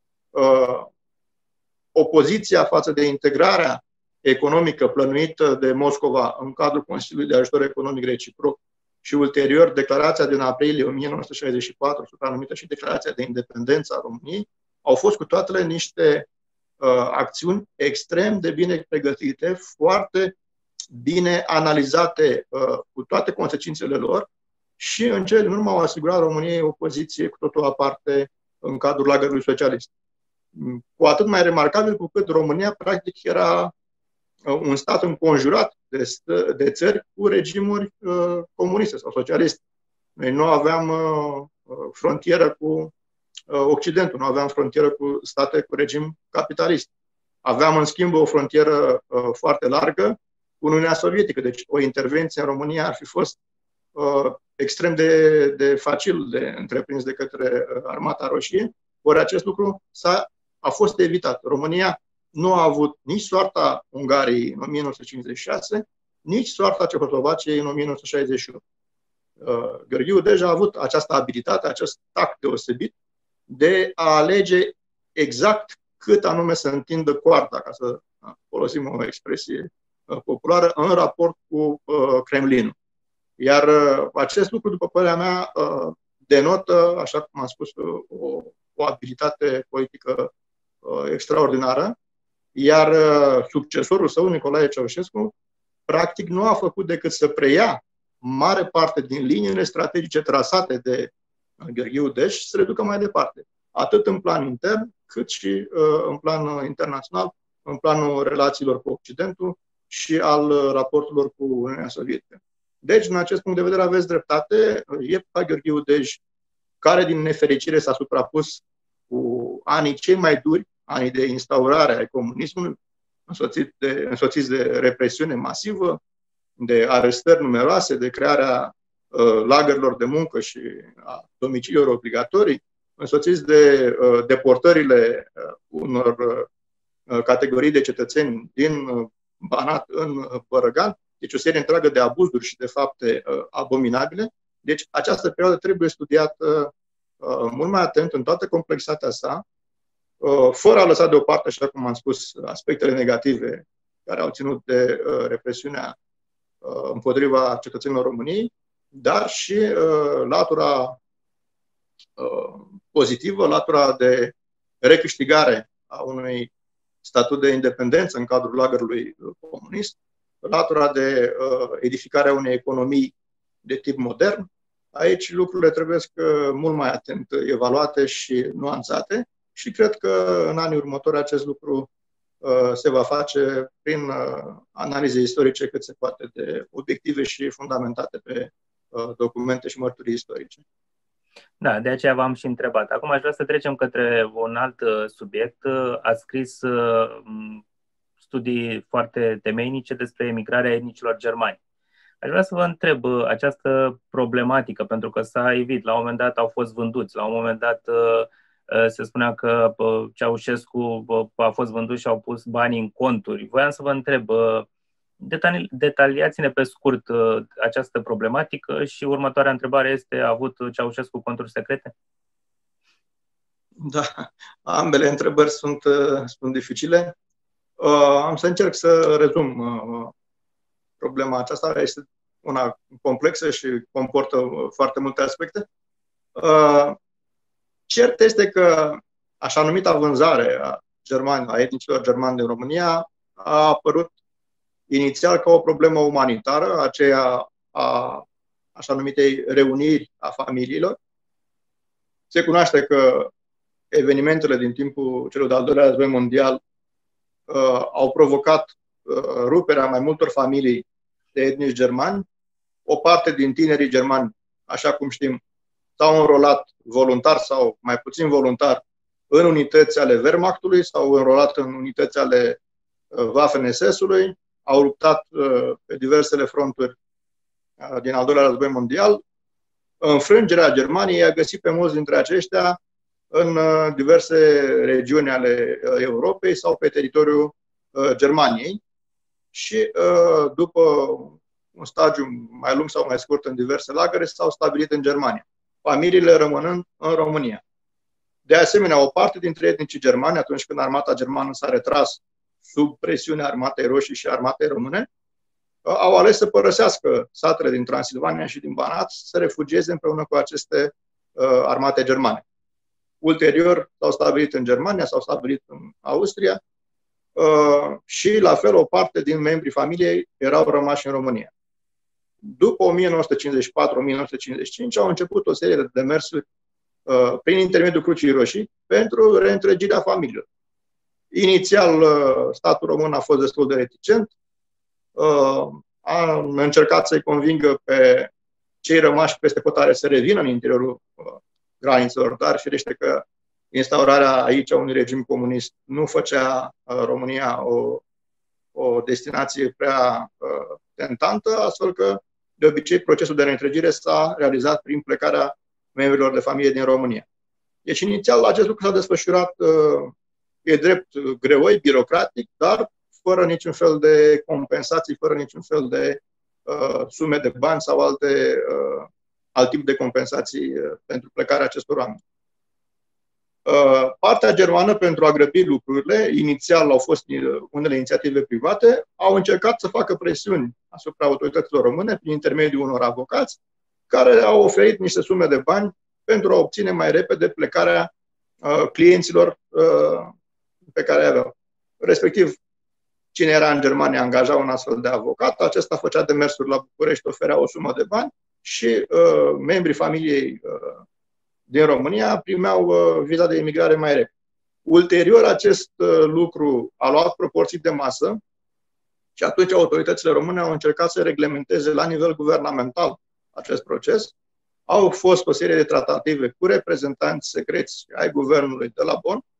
opoziția față de integrarea economică plănuită de Moscova în cadrul Consiliului de Ajutor Economic Reciproc și ulterior declarația din aprilie o mie nouă sute șaizeci și patru, supranumită și declarația de independență a României, au fost cu toate niște uh, acțiuni extrem de bine pregătite, foarte bine analizate uh, cu toate consecințele lor și în cele din urmă au asigurat României o poziție cu totul aparte în cadrul lagărului socialist. Cu atât mai remarcabil cu cât România practic era un stat înconjurat de, de țări cu regimuri uh, comuniste sau socialiste. Noi nu aveam uh, frontieră cu uh, Occidentul, nu aveam frontieră cu state cu regim capitalist. Aveam, în schimb, o frontieră uh, foarte largă cu Uniunea Sovietică. Deci o intervenție în România ar fi fost uh, extrem de, de facil de întreprins de către Armata Roșie, ori acest lucru s-a, a fost evitat. România nu a avut nici soarta Ungariei în o mie nouă sute cincizeci și șase, nici soarta Cehoslovaciei în o mie nouă sute șaizeci și opt. Uh, Gheorghe Udăș a avut această abilitate, acest tact deosebit de a alege exact cât anume să întindă coarda, ca să folosim o expresie uh, populară, în raport cu uh, Kremlinul. Iar uh, acest lucru, după părerea mea, uh, denotă, așa cum am spus, uh, o, o abilitate politică uh, extraordinară. Iar uh, succesorul său, Nicolae Ceaușescu, practic nu a făcut decât să preia mare parte din liniile strategice trasate de Gheorghe Udăș și să le ducă mai departe, atât în plan intern, cât și uh, în plan internațional, în planul relațiilor cu Occidentul și al raporturilor cu Uniunea Sovietică. Deci, în acest punct de vedere, aveți dreptate, e pe Gheorghe Udăș, care din nefericire s-a suprapus cu anii cei mai duri, anii de instaurare a comunismului, însoțiți de, însoțiți de represiune masivă, de arestări numeroase, de crearea uh, lagărilor de muncă și a domiciliilor obligatorii, însoțiți de uh, deportările uh, unor uh, categorii de cetățeni din uh, Banat în uh, Bărăgan, deci o serie întreagă de abuzuri și de fapte uh, abominabile. Deci această perioadă trebuie studiată uh, mult mai atent în toată complexitatea sa, uh, fără a lăsa deoparte, așa cum am spus, aspectele negative care au ținut de uh, represiunea uh, împotriva cetățenilor României, dar și uh, latura uh, pozitivă, latura de recâștigare a unui statut de independență în cadrul lagărului comunist, latura de uh, edificare a unei economii de tip modern. Aici lucrurile trebuie să mult mai atent evaluate și nuanțate și cred că în anii următori acest lucru uh, se va face prin uh, analize istorice cât se poate de obiective și fundamentate pe uh, documente și mărturii istorice. Da, de aceea v-am și întrebat. Acum aș vrea să trecem către un alt subiect. Ați scris studii foarte temeinice despre emigrarea etnicilor germani. Aș vrea să vă întreb această problematică, pentru că s-a evit. La un moment dat au fost vânduți, la un moment dat se spunea că Ceaușescu a fost vândut și au pus banii în conturi. Voiam să vă întreb, detali- detaliați-ne pe scurt această problematică și următoarea întrebare este, a avut Ceaușescu conturi secrete? Da, ambele întrebări sunt, sunt dificile. Am să încerc să rezum problema aceasta. Este una complexă și comportă foarte multe aspecte. Cert este că așa numita vânzare a germani, a etnicilor germani din România a apărut inițial ca o problemă umanitară, aceea a așa numitei reuniri a familiilor. Se cunoaște că evenimentele din timpul celor de-al doilea război mondial uh, au provocat uh, ruperea mai multor familii de etnici germani. O parte din tinerii germani, așa cum știm, s-au înrolat voluntar sau mai puțin voluntar în unități ale Wehrmachtului, s-au înrolat în unități ale uh, Waffen S S-ului, au luptat uh, pe diversele fronturi uh, din al doilea război mondial. Înfrângerea Germaniei a găsit pe mulți dintre aceștia în uh, diverse regiuni ale uh, Europei sau pe teritoriul uh, Germaniei și uh, după un stagiu mai lung sau mai scurt în diverse lagăre s-au stabilit în Germania, familiile rămânând în România. De asemenea, o parte dintre etnicii germani, atunci când armata germană s-a retras sub presiunea armatei roșii și armatei române, au ales să părăsească satele din Transilvania și din Banat, să se refugieze împreună cu aceste uh, armate germane. Ulterior s-au stabilit în Germania, s-au stabilit în Austria uh, și, la fel, o parte din membrii familiei erau rămași în România. După o mie nouă sute cincizeci și patru - o mie nouă sute cincizeci și cinci au început o serie de demersuri uh, prin intermediul Crucii Roșii pentru reîntregirea familiilor. Inițial, uh, statul român a fost destul de reticent, uh, a încercat să-i convingă pe cei rămași peste hotare să revină în interiorul uh, granițelor, dar firește că instaurarea aici a unui regim comunist nu făcea uh, România o, o destinație prea uh, tentantă, astfel că, de obicei, procesul de reîntregire s-a realizat prin plecarea membrilor de familie din România. Deci, inițial, acest lucru s-a desfășurat, uh, e drept, greoi, birocratic, dar fără niciun fel de compensații, fără niciun fel de uh, sume de bani sau alte uh, alt tip de compensații uh, pentru plecarea acestor oameni. Uh, partea germană, pentru a grăbi lucrurile, inițial au fost unele inițiative private, au încercat să facă presiuni asupra autorităților române prin intermediul unor avocați care au oferit niște sume de bani pentru a obține mai repede plecarea uh, clienților uh, pe care aveau. Respectiv, cine era în Germania angaja un astfel de avocat, acesta făcea demersuri la București, oferea o sumă de bani și uh, membrii familiei uh, din România primeau uh, viza de emigrare mai repede. Ulterior, acest uh, lucru a luat proporții de masă și atunci autoritățile române au încercat să reglementeze la nivel guvernamental acest proces. Au fost o serie de tratative cu reprezentanți secreți ai guvernului de la Bonn,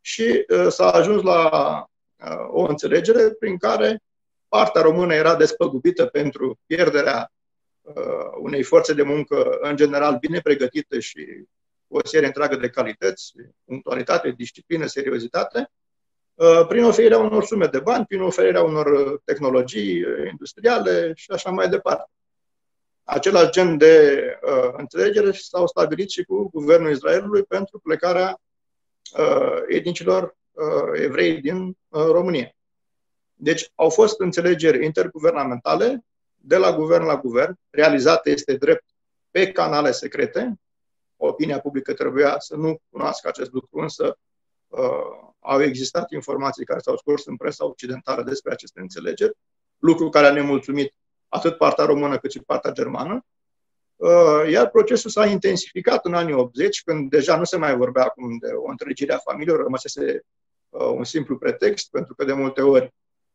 și s-a ajuns la o înțelegere prin care partea română era despăgubită pentru pierderea unei forțe de muncă în general bine pregătite și o serie întreagă de calități, punctualitate, disciplină, seriozitate, prin oferirea unor sume de bani, prin oferirea unor tehnologii industriale și așa mai departe. Același gen de uh, înțelegere s-au stabilit și cu guvernul Israelului pentru plecarea uh, etnicilor uh, evrei din uh, România. Deci au fost înțelegeri interguvernamentale de la guvern la guvern, realizate este drept pe canale secrete. Opinia publică trebuia să nu cunoască acest lucru, însă uh, au existat informații care s-au scurs în presa occidentală despre aceste înțelegeri, lucru care a nemulțumit atât partea română cât și partea germană. Iar procesul s-a intensificat în anii optzeci, când deja nu se mai vorbea acum de o întregire a familiilor, rămăsese un simplu pretext, pentru că de multe ori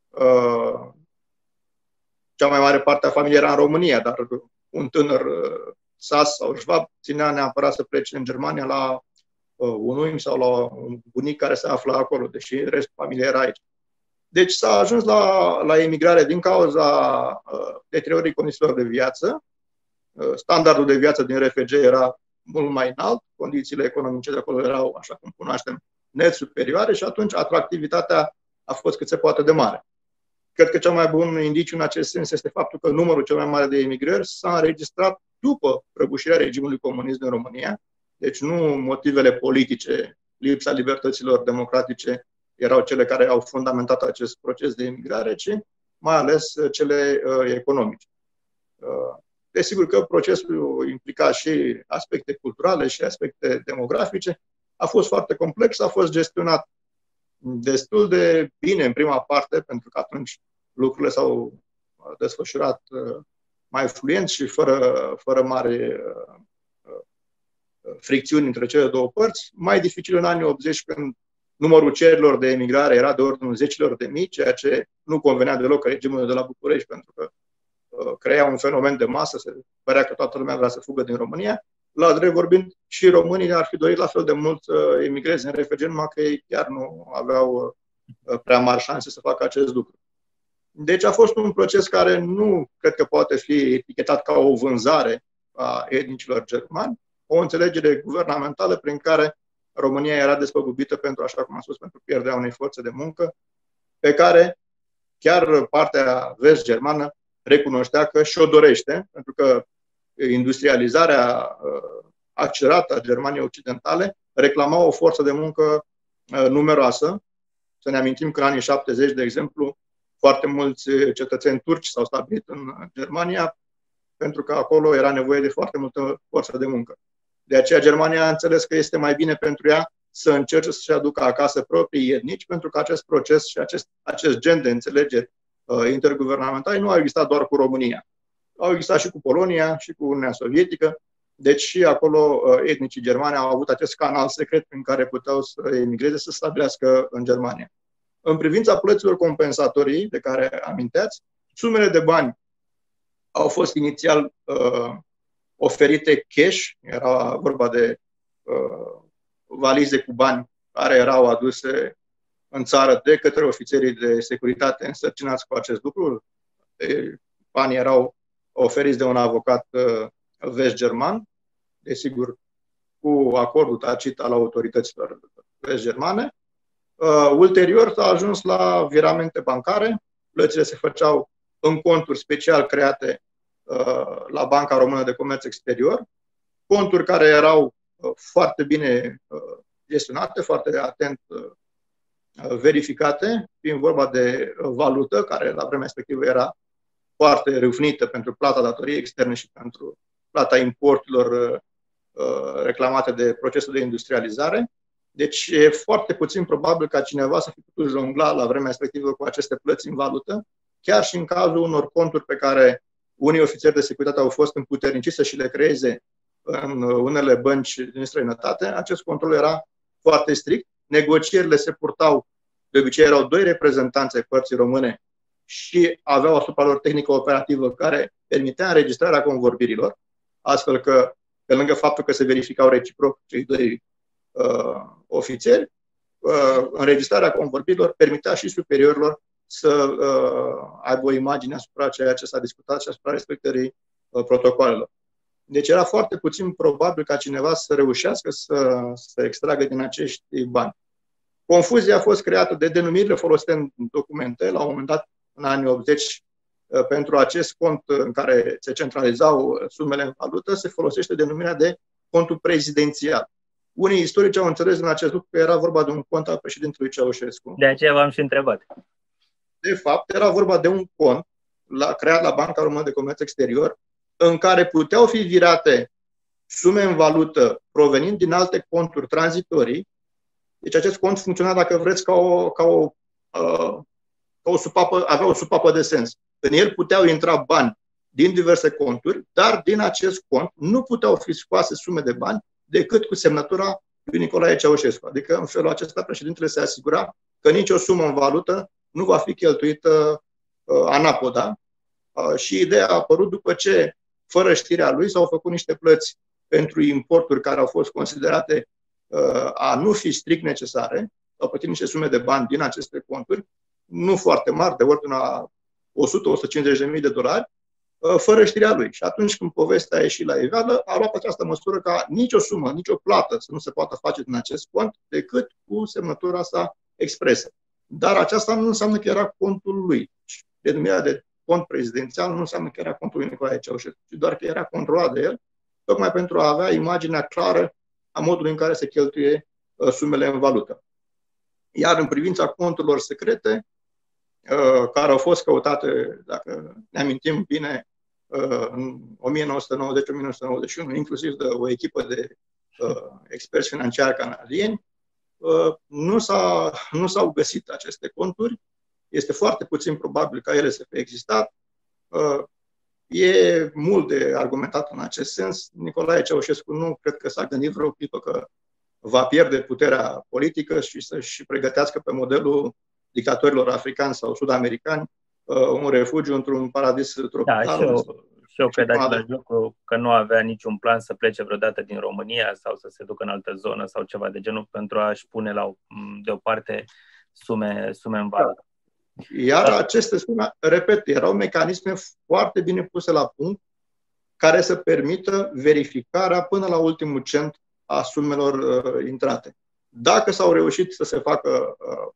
cea mai mare parte a familiei era în România, dar un tânăr sas sau șvab ținea neapărat să plece în Germania la un uim sau la un bunic care se află acolo, deși restul familiei era aici. Deci s-a ajuns la, la emigrare din cauza uh, deteriorării condițiilor de viață. Uh, standardul de viață din R F G era mult mai înalt, condițiile economice de acolo erau, așa cum cunoaștem, net superioare și atunci atractivitatea a fost cât se poate de mare. Cred că cel mai bun indiciu în acest sens este faptul că numărul cel mai mare de emigrări s-a înregistrat după prăbușirea regimului comunist din România, deci nu motivele politice, lipsa libertăților democratice erau cele care au fundamentat acest proces de emigrare, ci mai ales cele uh, economice. Uh, desigur că procesul implica și aspecte culturale și aspecte demografice. A fost foarte complex, a fost gestionat destul de bine în prima parte, pentru că atunci lucrurile s-au desfășurat uh, mai fluent și fără, fără mare uh, fricțiuni între cele două părți. Mai dificil în anii optzeci, când numărul cererilor de emigrare era de ordinul zecilor de mii, ceea ce nu convenea deloc regimului de la București, pentru că uh, crea un fenomen de masă, se părea că toată lumea vrea să fugă din România. La drept vorbind, și românii ar fi dorit la fel de mult să uh, emigreze în R F G, numai că ei chiar nu aveau uh, prea mari șanse să facă acest lucru. Deci a fost un proces care nu cred că poate fi etichetat ca o vânzare a etnicilor germani, o înțelegere guvernamentală prin care România era despăgubită pentru, așa cum am spus, pentru pierderea unei forțe de muncă, pe care chiar partea vest-germană recunoștea că și-o dorește, pentru că industrializarea accelerată a Germaniei Occidentale reclama o forță de muncă numeroasă. Să ne amintim că în anii șaptezeci, de exemplu, foarte mulți cetățeni turci s-au stabilit în Germania, pentru că acolo era nevoie de foarte multă forță de muncă. De aceea Germania a înțeles că este mai bine pentru ea să încerce să-și aducă acasă proprii etnici, pentru că acest proces și acest, acest gen de înțelegeri uh, interguvernamentale nu au existat doar cu România. Au existat și cu Polonia și cu Uniunea Sovietică. Deci și acolo uh, etnicii germani au avut acest canal secret prin care puteau să emigreze, să stabilească în Germania. În privința plăților compensatorii de care aminteați, sumele de bani au fost inițial uh, oferite cash, era vorba de uh, valize cu bani care erau aduse în țară de către ofițerii de securitate însărcinați cu acest lucru. Banii erau oferiți de un avocat uh, vest-german, desigur cu acordul tacit al autorităților vest-germane. Uh, ulterior s-a ajuns la viramente bancare, plățile se făceau în conturi special create uh, la Banca Română de Comerț Exterior, conturi care erau uh, foarte bine uh, gestionate, foarte atent uh, verificate, fiind vorba de valută, care la vremea respectivă era foarte râvnită pentru plata datoriei externe și pentru plata importurilor uh, reclamate de procesul de industrializare. Deci e foarte puțin probabil ca cineva să fi putut jongla la vremea respectivă cu aceste plăți în valută, chiar și în cazul unor conturi pe care unii ofițeri de securitate au fost împuterniciți să și le creeze în unele bănci din străinătate. Acest control era foarte strict. Negocierile se purtau, de obicei erau doi reprezentanți ai părții române și aveau asupra lor tehnică operativă care permitea înregistrarea convorbirilor, astfel că, pe lângă faptul că se verificau reciproc cei doi uh, ofițeri, înregistrarea convorbirilor permitea și superiorilor să aibă o imagine asupra ceea ce s-a discutat și asupra respectării protocolelor. Deci era foarte puțin probabil ca cineva să reușească să, să extragă din acești bani. Confuzia a fost creată de denumirile folosite în documente. La un moment dat, în anii optzeci, pentru acest cont în care se centralizau sumele în valută, se folosește denumirea de contul prezidențial. Unii istorici au înțeles în acest lucru că era vorba de un cont al președintelui Ceaușescu. De aceea v-am și întrebat. De fapt, era vorba de un cont la, creat la Banca Română de Comerț Exterior, în care puteau fi virate sume în valută provenind din alte conturi tranzitorii. Deci acest cont funcționa, dacă vreți, ca o, ca o, uh, ca o supapă, avea o supapă de sens. În el puteau intra bani din diverse conturi, dar din acest cont nu puteau fi scoase sume de bani decât cu semnătura lui Nicolae Ceaușescu. Adică în felul acesta președintele se asigura că nicio sumă în valută nu va fi cheltuită uh, anapoda. Uh, și ideea a apărut după ce, fără știrea lui, s-au făcut niște plăți pentru importuri care au fost considerate uh, a nu fi strict necesare. S-au plătit niște sume de bani din aceste conturi, nu foarte mari, de ordinul a o sută - o sută cincizeci de mii de dolari, uh, fără știrea lui. Și atunci când povestea a ieșit la iveală, a luat această măsură ca nicio sumă, nicio plată să nu se poată face din acest cont decât cu semnătura sa expresă. Dar aceasta nu înseamnă că era contul lui. Denumirea de cont prezidențial nu înseamnă că era contul lui Nicolae Ceaușescu, ci doar că era controlat de el, tocmai pentru a avea imaginea clară a modului în care se cheltuie uh, sumele în valută. Iar în privința conturilor secrete, uh, care au fost căutate, dacă ne amintim bine, uh, în o mie nouă sute nouăzeci - o mie nouă sute nouăzeci și unu, inclusiv de o echipă de uh, experți financiari canadieni, uh, nu, s-a, nu s-au găsit aceste conturi. Este foarte puțin probabil ca ele să fie existat. E mult de argumentat în acest sens. Nicolae Ceaușescu nu cred că s-a gândit vreo clipă că va pierde puterea politică și să-și pregătească pe modelul dictatorilor africani sau sud-americani un refugiu într-un paradis tropical. Da, și eu, și eu cred același lucru, că nu avea niciun plan să plece vreodată din România sau să se ducă în altă zonă sau ceva de genul pentru a-și pune la deoparte sume, sume în valută. Iar aceste sume, repet, erau mecanisme foarte bine puse la punct care să permită verificarea până la ultimul cent a sumelor uh, intrate. Dacă s-au reușit să se facă uh,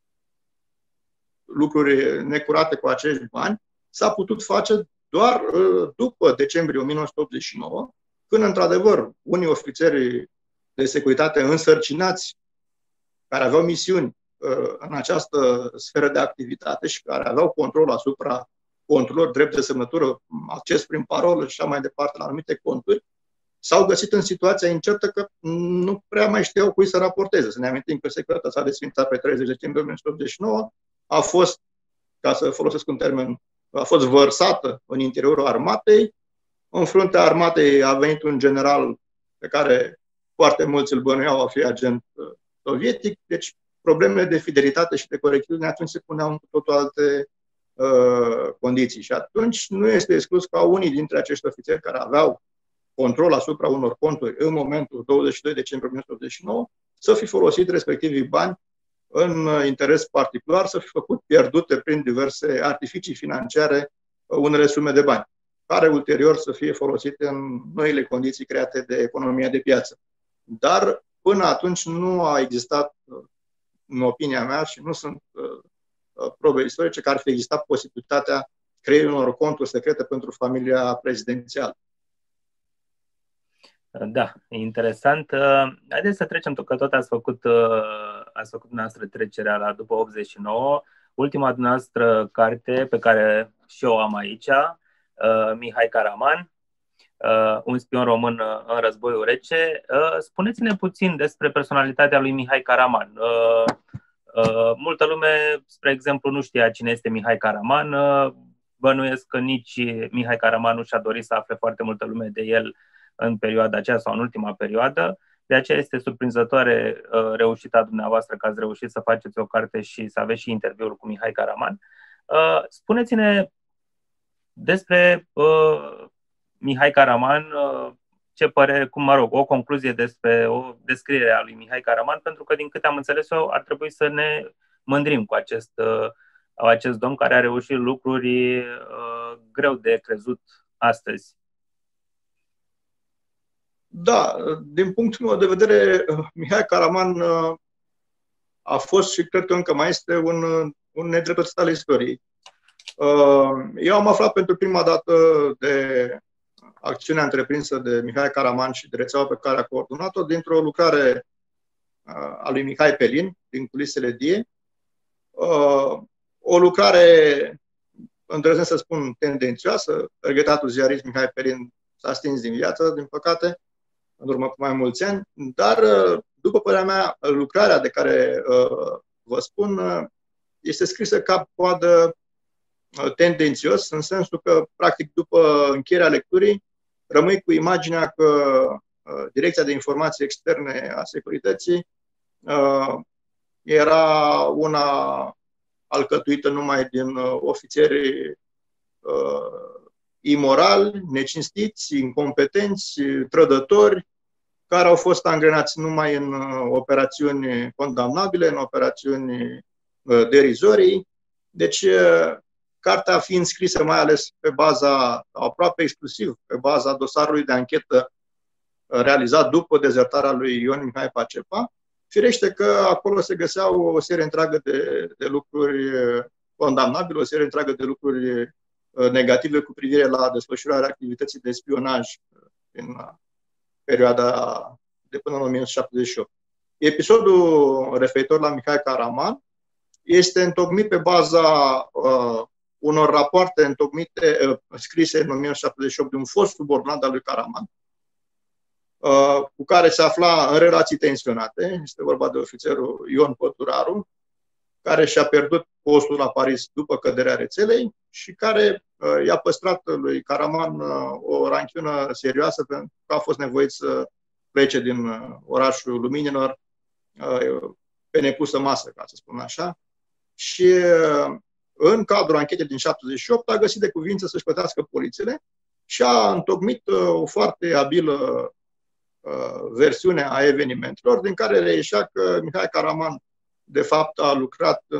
lucruri necurate cu acești bani, s-a putut face doar uh, după decembrie o mie nouă sute optzeci și nouă, când, într-adevăr, unii ofițeri de securitate însărcinați, care aveau misiuni în această sferă de activitate și care aveau control asupra conturilor, drept de semnătură, acces prin parolă și așa mai departe la anumite conturi, s-au găsit în situația incertă că nu prea mai știau cui să raporteze. Să ne amintim că securitatea s-a desfințat pe treizeci decembrie o mie nouă sute optzeci și nouă, a fost, ca să folosesc un termen, a fost vărsată în interiorul armatei. În fruntea armatei a venit un general pe care foarte mulți îl bănuiau a fi agent sovietic, deci problemele de fidelitate și de corectitudine atunci se puneau în totul alte uh, condiții. Și atunci nu este exclus ca unii dintre acești ofițeri care aveau control asupra unor conturi în momentul douăzeci și doi decembrie o mie nouă sute optzeci și nouă să fi folosit respectivii bani în interes particular, să fi făcut pierdute prin diverse artificii financiare unele sume de bani, care ulterior să fie folosite în noile condiții create de economia de piață. Dar până atunci nu a existat, în opinia mea, și nu sunt uh, probe istorice, că ar fi existat posibilitatea creierii unor conturi secrete pentru familia prezidențială. Da, interesant. Haideți să trecem, că tot ați făcut, ați făcut dumneavoastră trecerea la după optzeci și nouă. Ultima dumneavoastră carte pe care și eu am aici, Mihai Karaman, un spion român în războiul rece. Spuneți-ne puțin despre personalitatea lui Mihai Karaman. Multă lume, spre exemplu, nu știa cine este Mihai Karaman. Bănuiesc că nici Mihai Karaman nu și-a dorit să afle foarte multă lume de el în perioada aceea sau în ultima perioadă. De aceea este surprinzătoare uh, reușita dumneavoastră că ați reușit să faceți o carte și să aveți și interviul cu Mihai Karaman. Uh, spuneți-ne despre uh, Mihai Karaman, uh, ce părere, cum mă rog, o concluzie despre o descriere a lui Mihai Caraman, pentru că, din câte am înțeles eu, ar trebui să ne mândrim cu acest, acest domn care a reușit lucruri uh, greu de crezut astăzi. Da, din punctul meu de vedere, Mihai Caraman a fost și cred că încă mai este un, un nedreptățit al istoriei. Eu am aflat pentru prima dată de acțiunea întreprinsă de Mihai Caraman și de rețeaua pe care a coordonat-o dintr-o lucrare a lui Mihai Pelin, din Culisele D I E. O lucrare, îndrăznesc să spun, tendențioasă. Regretatul ziarist Mihai Pelin s-a stins din viață, din păcate, în urmă cu mai mulți ani, dar, după părerea mea, lucrarea de care uh, vă spun uh, este scrisă cap-coadă uh, tendențios, în sensul că, practic, după încheierea lecturii, rămâi cu imaginea că uh, Direcția de Informații Externe a Securității uh, era una alcătuită numai din uh, ofițeri uh, imorali, necinstiți, incompetenți, trădători, care au fost angrenați numai în operațiuni condamnabile, în operațiuni derizorii. Deci, cartea fiind scrisă mai ales pe baza, aproape exclusiv, pe baza dosarului de anchetă realizat după dezertarea lui Ion Mihai Pacepa, firește că acolo se găseau o serie întreagă de, de lucruri condamnabile, o serie întreagă de lucruri negative cu privire la desfășurarea activității de spionaj în perioada de până în o mie nouă sute șaptezeci și opt. Episodul referitor la Mihai Caraman este întocmit pe baza uh, unor rapoarte întocmite, uh, scrise în o mie nouă sute șaptezeci și opt de un fost subordonat al lui Caraman, uh, cu care se afla în relații tensionate. Este vorba de ofițerul Ion Păturaru, care și-a pierdut postul la Paris după căderea rețelei și care uh, i-a păstrat lui Caraman uh, o ranchiună serioasă pentru că a fost nevoit să plece din uh, orașul Luminilor uh, pe nepusă masă, ca să spun așa. Și uh, în cadrul anchetei din șaptezeci și opt a găsit de cuvință să-și plătească polițele și a întocmit uh, o foarte abilă uh, versiune a evenimentelor, din care reieșea că Mihai Caraman de fapt a lucrat în,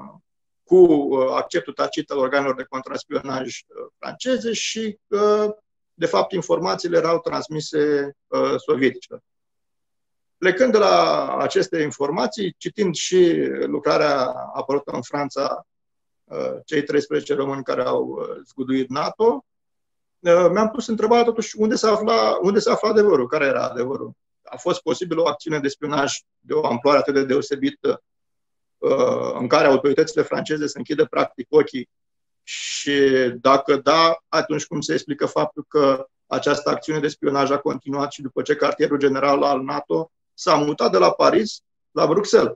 cu acceptul tacit al organelor de contraspionaj franceze și că, de fapt, informațiile erau transmise uh, sovieticilor. Plecând de la aceste informații, citind și lucrarea apărută în Franța, uh, cei treisprezece români care au zguduit NATO, uh, mi-am pus întrebarea totuși unde se afla, unde se afla adevărul, care era adevărul. A fost posibil o acțiune de spionaj de o amploare atât de deosebită în care autoritățile franceze se închidă practic ochii și dacă da, atunci cum se explică faptul că această acțiune de spionaj a continuat și după ce cartierul general al NATO s-a mutat de la Paris la Bruxelles?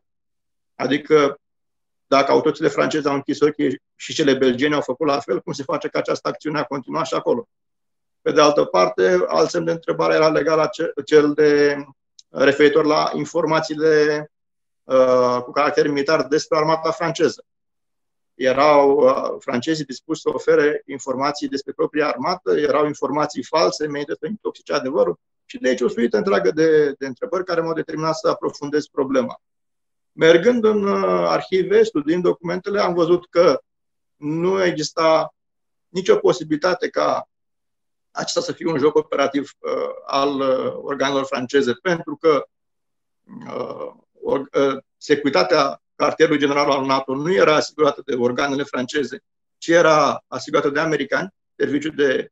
Adică dacă autoritățile franceze au închis ochii și cele belgiene au făcut la fel, cum se face că această acțiune a continuat și acolo? Pe de altă parte, alt semn de întrebare era legat la cel de referitor la informațiile cu caracter militar despre armata franceză. Erau uh, francezii dispuși să ofere informații despre propria armată, erau informații false, menite să intoxice adevărul și de aici o suită întreagă de, de întrebări care m-au determinat să aprofundez problema. Mergând în uh, arhive, studiind documentele, am văzut că nu exista nicio posibilitate ca acesta să fie un joc operativ uh, al uh, organelor franceze, pentru că uh, securitatea cartierului general al NATO nu era asigurată de organele franceze, ci era asigurată de americani. Serviciul de,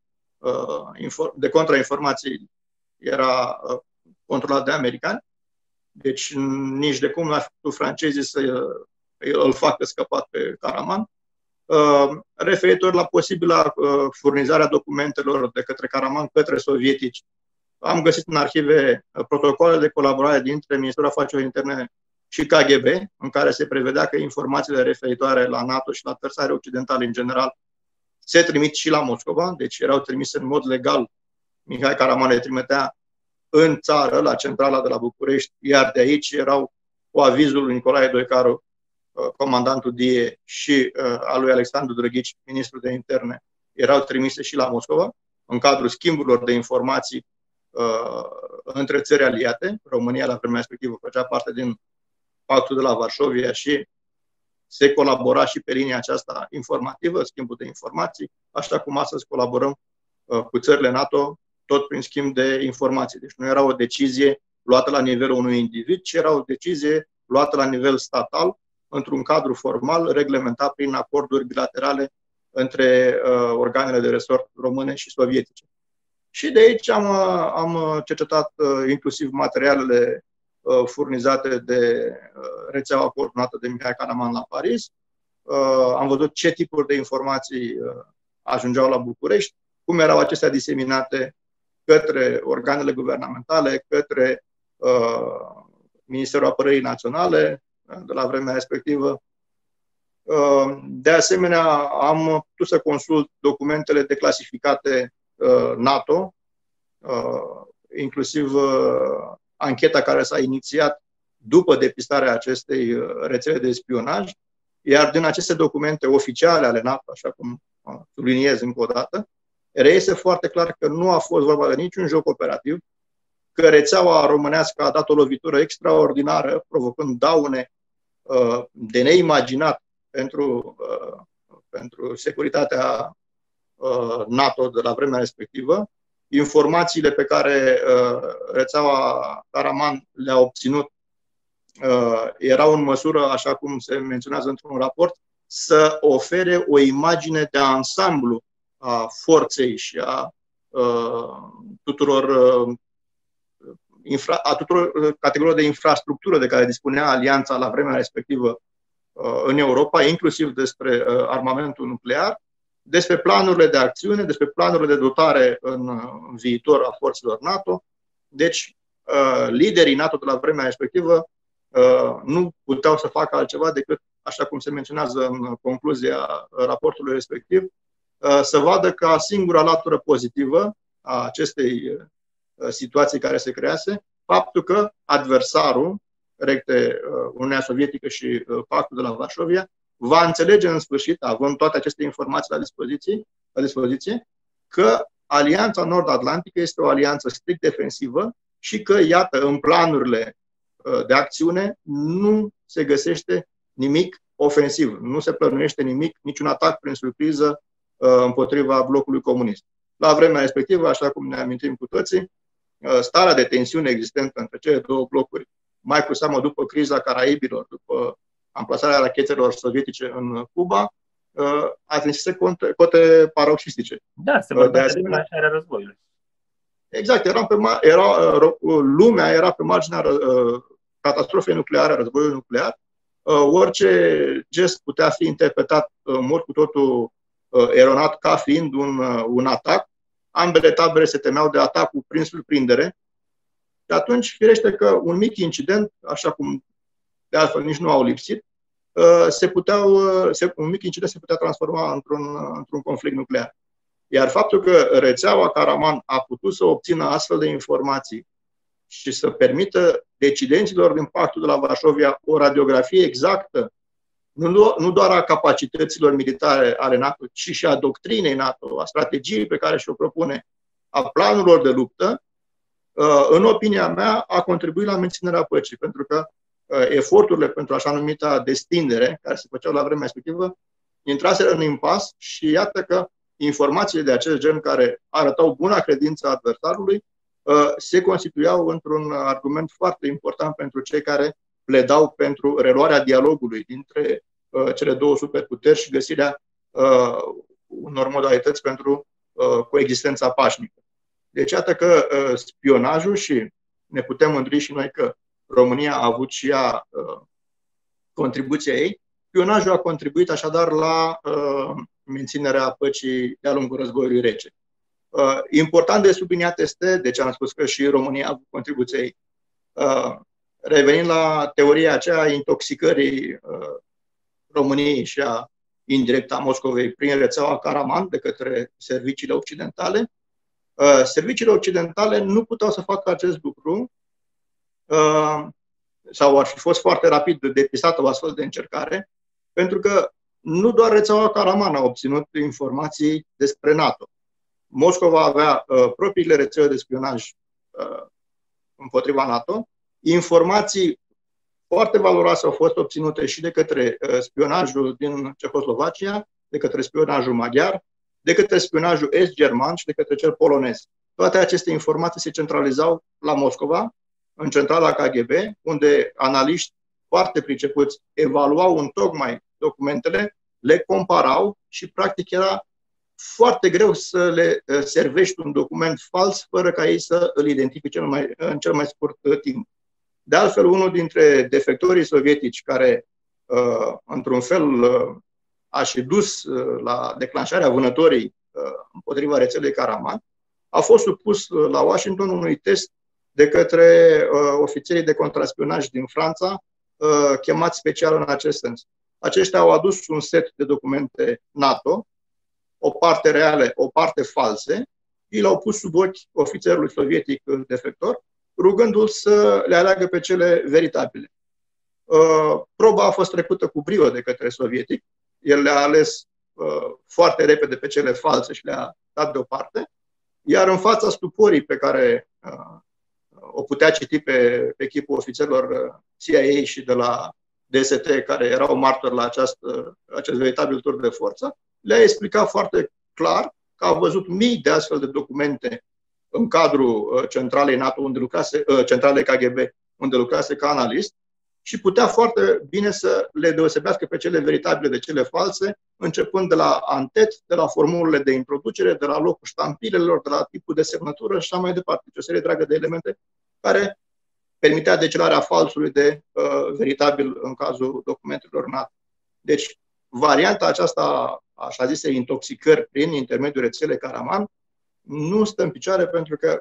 de contrainformații era controlat de americani. Deci nici de cum n-ar fi putut francezii să îl facă scăpat pe Caraman. Referitor la posibila furnizarea documentelor de către Caraman către sovietici, am găsit în arhive protocoale de colaborare dintre Ministerul Afacerilor Interne și K G B, în care se prevedea că informațiile referitoare la NATO și la adversari occidentali în general se trimit și la Moscova, deci erau trimise în mod legal. Mihai Caraman le trimitea în țară, la centrala de la București, iar de aici erau cu avizul lui Nicolae Doicaru, comandantul D I E, și al lui Alexandru Drăghici, ministrul de interne, erau trimise și la Moscova, în cadrul schimburilor de informații între țări aliate. România la vremea respectivă făcea parte din Pactul de la Varșovia și se colabora și pe linia aceasta informativă, schimbul de informații, așa cum astăzi colaborăm cu țările NATO, tot prin schimb de informații. Deci nu era o decizie luată la nivelul unui individ, ci era o decizie luată la nivel statal, într-un cadru formal, reglementat prin acorduri bilaterale între uh, organele de resort române și sovietice. Și de aici am, am cercetat uh, inclusiv materialele uh, furnizate de uh, rețeaua coordonată de Mihai Karaman la Paris. Uh, am văzut ce tipuri de informații uh, ajungeau la București, cum erau acestea diseminate către organele guvernamentale, către uh, Ministerul Apărării Naționale de la vremea respectivă. Uh, de asemenea, am putut să consult documentele declasificate uh, NATO, uh, inclusiv uh, ancheta care s-a inițiat după depistarea acestei uh, rețele de spionaj, iar din aceste documente oficiale ale NATO, așa cum uh, subliniez încă o dată, reiese foarte clar că nu a fost vorba de niciun joc operativ, că rețeaua românească a dat o lovitură extraordinară, provocând daune uh, de neimaginat pentru, uh, pentru securitatea uh, NATO de la vremea respectivă. Informațiile pe care uh, rețeaua Karaman le-a obținut uh, erau în măsură, așa cum se menționează într-un raport, să ofere o imagine de ansamblu a forței și a uh, tuturor, uh, infra, a tuturor categoriilor de infrastructură de care dispunea Alianța la vremea respectivă uh, în Europa, inclusiv despre uh, armamentul nuclear, despre planurile de acțiune, despre planurile de dotare în, în viitor a forțelor NATO. Deci, uh, liderii NATO de la vremea respectivă uh, nu puteau să facă altceva decât, așa cum se menționează în concluzia raportului respectiv, să vadă ca singura latură pozitivă a acestei situații care se crease faptul că adversarul, recte Uniunea Sovietică și Pactul de la Varșovia, va înțelege în sfârșit, având toate aceste informații la dispoziție, la dispoziție că Alianța Nord-Atlantică este o alianță strict defensivă și că, iată, în planurile de acțiune nu se găsește nimic ofensiv, nu se plănuiește nimic, niciun atac prin surpriză împotriva blocului comunist. La vremea respectivă, așa cum ne amintim cu toții, starea de tensiune existentă între cele două blocuri, mai cu seamă după criza Caraibilor, după amplasarea rachetelor sovietice în Cuba, atinsese cote paroxistice. Da, se vorbea de declanșarea războiului. Exact, era pe, era, lumea era pe marginea catastrofei nucleare, războiului nuclear. Orice gest putea fi interpretat în mod cu totul eronat ca fiind un, un atac. Ambele tabere se temeau de atacul prin surprindere. Și atunci, firește că un mic incident, așa cum de altfel nici nu au lipsit, se puteau, se, un mic incident se putea transforma într-un, într-un conflict nuclear. Iar faptul că rețeaua Karaman a putut să obțină astfel de informații și să permită decidenților din Pactul de la Varșovia o radiografie exactă, nu, nu doar a capacităților militare ale NATO, ci și a doctrinei NATO, a strategiei pe care și-o propune, a planurilor de luptă, în opinia mea, a contribuit la menținerea păcii, pentru că eforturile pentru așa numita destindere, care se făceau la vremea respectivă, intraseră în impas și iată că informațiile de acest gen care arătau buna credință a adversarului se constituiau într-un argument foarte important pentru cei care pledau pentru reluarea dialogului dintre cele două superputeri și găsirea unor modalități pentru coexistența pașnică. Deci iată că spionajul, și ne putem mândri și noi că România a avut și ea contribuția ei, spionajul a contribuit așadar la menținerea păcii de-a lungul războiului rece. Important de subliniat este, deci am spus că și România a avut contribuția ei, revenind la teoria aceea a intoxicării României și a indirect a Moscovei prin rețeaua Karaman de către serviciile occidentale, serviciile occidentale nu puteau să facă acest lucru sau ar fi fost foarte rapid depistată o astfel de încercare, pentru că nu doar rețeaua Karaman a obținut informații despre NATO. Moscova avea uh, propriile rețele de spionaj împotriva NATO. Informații foarte valoroase au fost obținute și de către spionajul din Cehoslovacia, de către spionajul maghiar, de către spionajul est-german și de către cel polonez. Toate aceste informații se centralizau la Moscova, în centrala K G B, unde analiști foarte pricepuți evaluau întocmai documentele, le comparau și practic era foarte greu să le servești un document fals fără ca ei să îl identifice în, mai, în cel mai scurt timp. De altfel, unul dintre defectorii sovietici care, uh, într-un fel, uh, a și dus uh, la declanșarea vânătorii uh, împotriva rețelei Karaman, a fost supus uh, la Washington unui test de către uh, ofițerii de contraspionaj din Franța, uh, chemați special în acest sens. Aceștia au adus un set de documente NATO, o parte reale, o parte false, și l-au pus sub ochi ofițerului sovietic defector, rugându-l să le aleagă pe cele veritabile. Uh, proba a fost trecută cu brio de către sovietic. El le-a ales uh, foarte repede pe cele false și le-a dat deoparte. Iar în fața stuporii pe care uh, o putea citi pe, pe chipul ofițerilor C I A și de la D S T, care erau martori la această, acest veritabil tur de forță, le-a explicat foarte clar că a văzut mii de astfel de documente în cadrul centralei NATO, unde lucrase, centralei K G B, unde lucrase ca analist, și putea foarte bine să le deosebească pe cele veritabile de cele false, începând de la antet, de la formulele de introducere, de la locul ștampilelor, de la tipul de semnătură și așa mai departe. Deci o serie întreagă de elemente care permitea decelarea falsului de uh, veritabil în cazul documentelor NATO. Deci, varianta aceasta, așa zise, intoxicări prin intermediul rețelei Karaman, nu stă în picioare pentru că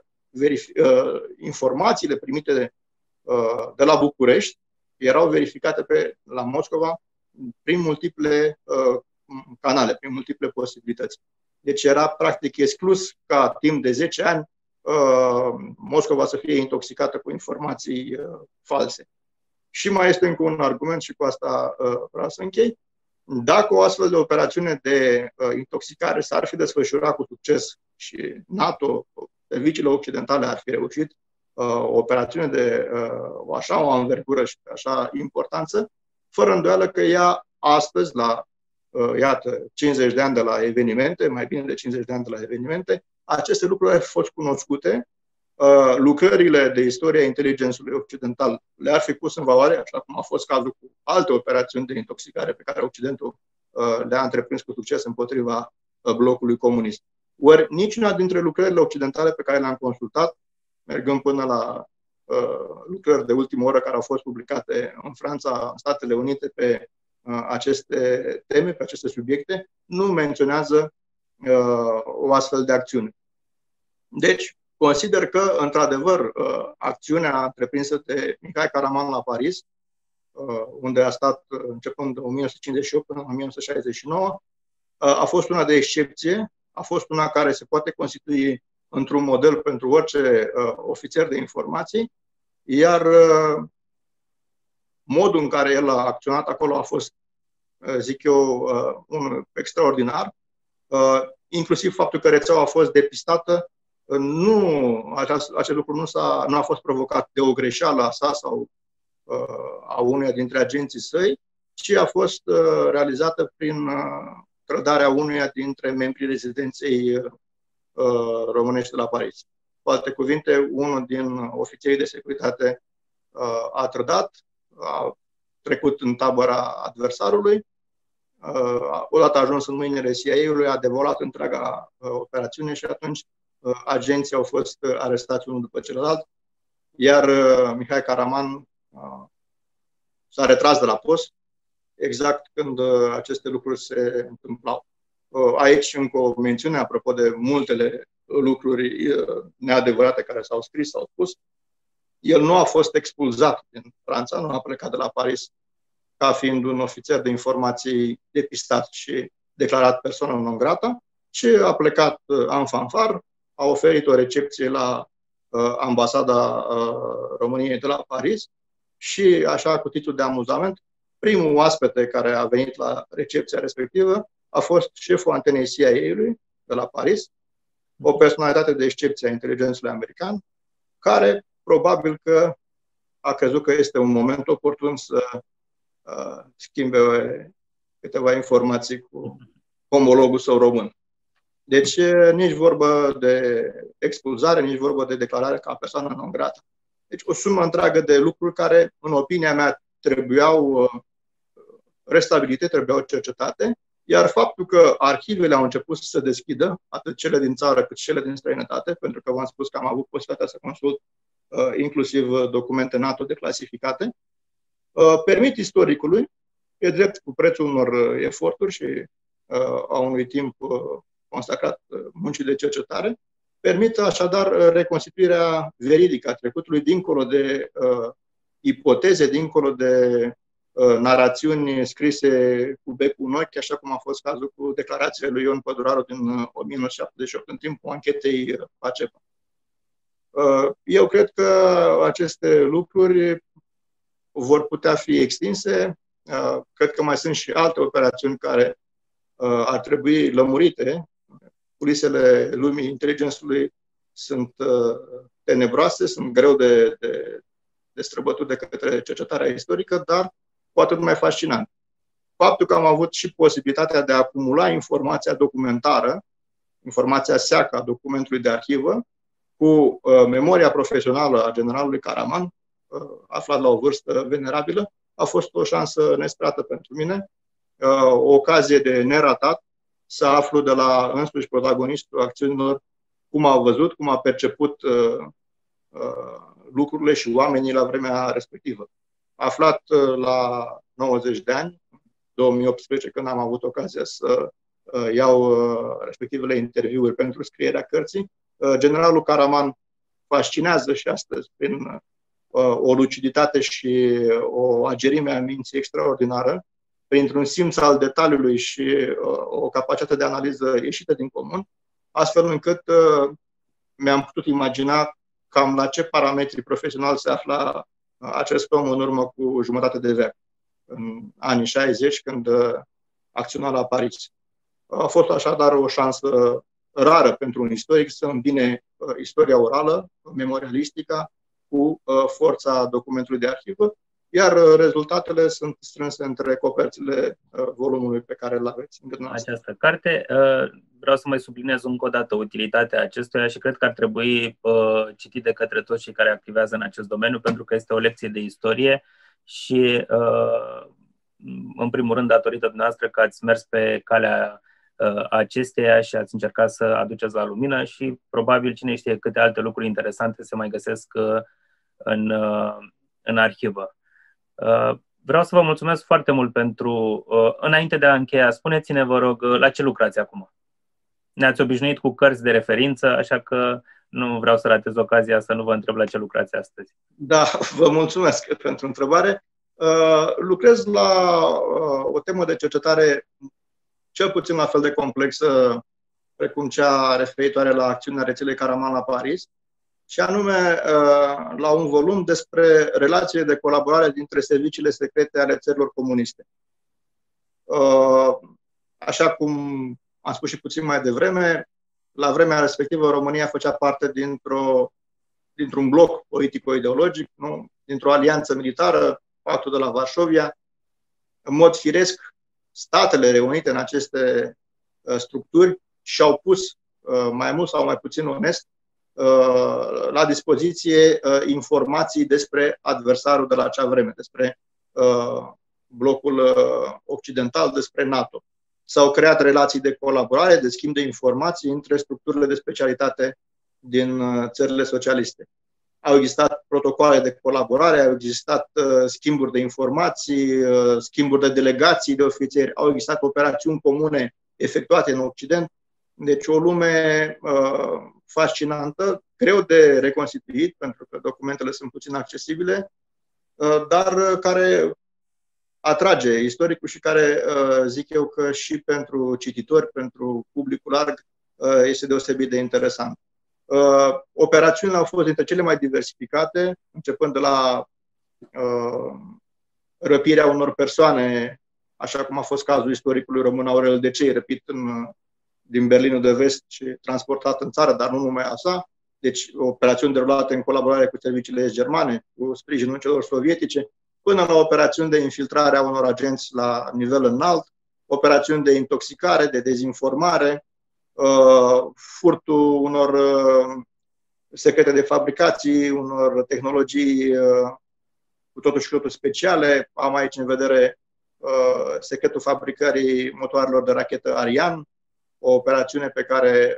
uh, informațiile primite de, uh, de la București erau verificate pe, la Moscova prin multiple uh, canale, prin multiple posibilități. Deci era practic exclus ca timp de zece ani uh, Moscova să fie intoxicată cu informații uh, false. Și mai este încă un argument și cu asta uh, vreau să închei. Dacă o astfel de operațiune de uh, intoxicare s-ar fi desfășurat cu succes și NATO, serviciile occidentale ar fi reușit uh, o operațiune de uh, o așa o anvergură și de așa importanță, fără îndoială că ea astăzi, la uh, iată, cincizeci de ani de la evenimente, mai bine de cincizeci de ani de la evenimente, aceste lucruri au fost cunoscute, uh, lucrările de istoria inteligențului occidental le-ar fi pus în valoare, așa cum a fost cazul cu alte operațiuni de intoxicare pe care Occidentul uh, le-a întreprins cu succes împotriva uh, blocului comunist. Ori niciuna dintre lucrările occidentale pe care le-am consultat, mergând până la uh, lucrări de ultimă oră care au fost publicate în Franța, în Statele Unite pe uh, aceste teme, pe aceste subiecte, nu menționează uh, o astfel de acțiune. Deci, consider că, într-adevăr, uh, acțiunea întreprinsă de Mihai Karaman la Paris, uh, unde a stat uh, începând de o mie nouă sute cincizeci și opt până în o mie nouă sute șaizeci și nouă, uh, a fost una de excepție, a fost una care se poate constitui într-un model pentru orice uh, ofițer de informații, iar uh, modul în care el a acționat acolo a fost, uh, zic eu, uh, unul extraordinar, uh, inclusiv faptul că rețeaua a fost depistată. Nu, acest, acest lucru nu, s-a, nu a fost provocat de o greșeală a sa sau uh, a uneia dintre agenții săi, ci a fost uh, realizată prin uh, trădarea unuia dintre membrii rezidenței uh, românești de la Paris. Cu alte cuvinte, unul din ofițerii de securitate uh, a trădat, a trecut în tabăra adversarului, uh, odată ajuns în mâinile C I A-ului, a devolat întreaga uh, operațiune și atunci agenții au fost arestați unul după celălalt, iar uh, Mihai Karaman uh, s-a retras de la post exact când uh, aceste lucruri se întâmplau. Uh, aici încă o mențiune apropo de multele lucruri uh, neadevărate care s-au scris, s-au spus. El nu a fost expulzat din Franța, nu a plecat de la Paris ca fiind un ofițer de informații depistat și declarat persoană non grata, ci a plecat uh, în fanfar, a oferit o recepție la uh, ambasada uh, României de la Paris și, așa, cu titlul de amuzament, primul oaspete care a venit la recepția respectivă a fost șeful antenei C I A-ului de la Paris, o personalitate de excepție a inteligențului american, care probabil că a crezut că este un moment oportun să uh, schimbe câteva informații cu omologul său român. Deci nici vorbă de expulzare, nici vorbă de declarare ca persoană non grata. Deci o sumă întreagă de lucruri care, în opinia mea, trebuiau restabilite, trebuiau cercetate, iar faptul că arhivele au început să se deschidă, atât cele din țară cât și cele din străinătate, pentru că v-am spus că am avut posibilitatea să consult uh, inclusiv documente NATO declasificate, uh, permit istoricului, e drept cu prețul unor eforturi și uh, a unui timp uh, consacrat uh, muncii de cercetare, permit așadar reconstituirea veridică a trecutului dincolo de uh, ipoteze, dincolo de uh, narațiuni scrise cu becul în ochi, așa cum a fost cazul cu declarațiile lui Ion Păduraru din uh, o mie nouă sute șaptezeci și opt în timpul anchetei uh, PACEPA. Uh, eu cred că aceste lucruri vor putea fi extinse. Uh, cred că mai sunt și alte operațiuni care uh, ar trebui lămurite. Culisele lumii inteligențului sunt uh, tenebroase, sunt greu de, de, de străbătut de către cercetarea istorică, dar cu atât mai fascinant. Faptul că am avut și posibilitatea de a acumula informația documentară, informația seacă a documentului de arhivă, cu uh, memoria profesională a generalului Caraman, uh, aflat la o vârstă venerabilă, a fost o șansă nesperată pentru mine, uh, o ocazie de neratat, să aflu de la însuși protagonistul acțiunilor cum a văzut, cum a perceput uh, uh, lucrurile și oamenii la vremea respectivă. Aflat uh, la nouăzeci de ani, două mii optsprezece, când am avut ocazia să uh, iau uh, respectivele interviuri pentru scrierea cărții, uh, generalul Caraman fascinează și astăzi prin uh, o luciditate și o agerime a minții extraordinară, printr-un simț al detaliului și uh, o capacitate de analiză ieșită din comun, astfel încât uh, mi-am putut imagina cam la ce parametri profesionali se afla uh, acest om în urmă cu jumătate de veac, în anii șaizeci, când uh, acționa la Paris. A fost așadar o șansă rară pentru un istoric să îmbine uh, istoria orală, memorialistică, cu uh, forța documentului de arhivă, iar rezultatele sunt strânse între coperțile uh, volumului pe care îl aveți în dumneavoastră. Această carte, uh, vreau să mai subliniez încă o dată utilitatea acestuia și cred că ar trebui uh, citit de către toți cei care activează în acest domeniu, pentru că este o lecție de istorie și, uh, în primul rând, datorită dumneavoastră că ați mers pe calea uh, acesteia și ați încercat să aduceți la lumină și probabil cine știe câte alte lucruri interesante se mai găsesc uh, în, uh, în arhivă. Uh, vreau să vă mulțumesc foarte mult pentru... Uh, înainte de a încheia, spuneți-ne, vă rog, uh, la ce lucrați acum? Ne-ați obișnuit cu cărți de referință, așa că nu vreau să ratez ocazia să nu vă întreb la ce lucrați astăzi. Da, vă mulțumesc pentru întrebare. Uh, lucrez la uh, o temă de cercetare cel puțin la fel de complexă precum cea referitoare la acțiunea rețelei Caraman la Paris, și anume la un volum despre relațiile de colaborare dintre serviciile secrete ale țărilor comuniste. Așa cum am spus și puțin mai devreme, la vremea respectivă România făcea parte dintr-o, dintr-un bloc politico-ideologic, nu? Dintr-o alianță militară, Pactul de la Varșovia. În mod firesc, Statele Reunite în aceste structuri și-au pus, mai mult sau mai puțin onest, la dispoziție informații despre adversarul de la acea vreme, despre blocul occidental, despre NATO. S-au creat relații de colaborare, de schimb de informații între structurile de specialitate din țările socialiste. Au existat protocoale de colaborare, au existat schimburi de informații, schimburi de delegații de ofițeri, au existat operațiuni comune efectuate în Occident. Deci o lume uh, fascinantă, greu de reconstituit, pentru că documentele sunt puțin accesibile, uh, dar uh, care atrage istoricul și care, uh, zic eu că și pentru cititori, pentru publicul larg, uh, este deosebit de interesant. Uh, operațiunile au fost dintre cele mai diversificate, începând de la uh, răpirea unor persoane, așa cum a fost cazul istoricului român Aurel Decei, răpit în din Berlinul de Vest și transportat în țară, dar nu numai așa, deci operațiuni derulate în colaborare cu serviciile germane, cu sprijinul celor sovietice, până la operațiuni de infiltrare a unor agenți la nivel înalt, operațiuni de intoxicare, de dezinformare, furtul unor secrete de fabricații, unor tehnologii cu totul și totul speciale. Am aici în vedere secretul fabricării motoarelor de rachetă Ariane, o operațiune pe care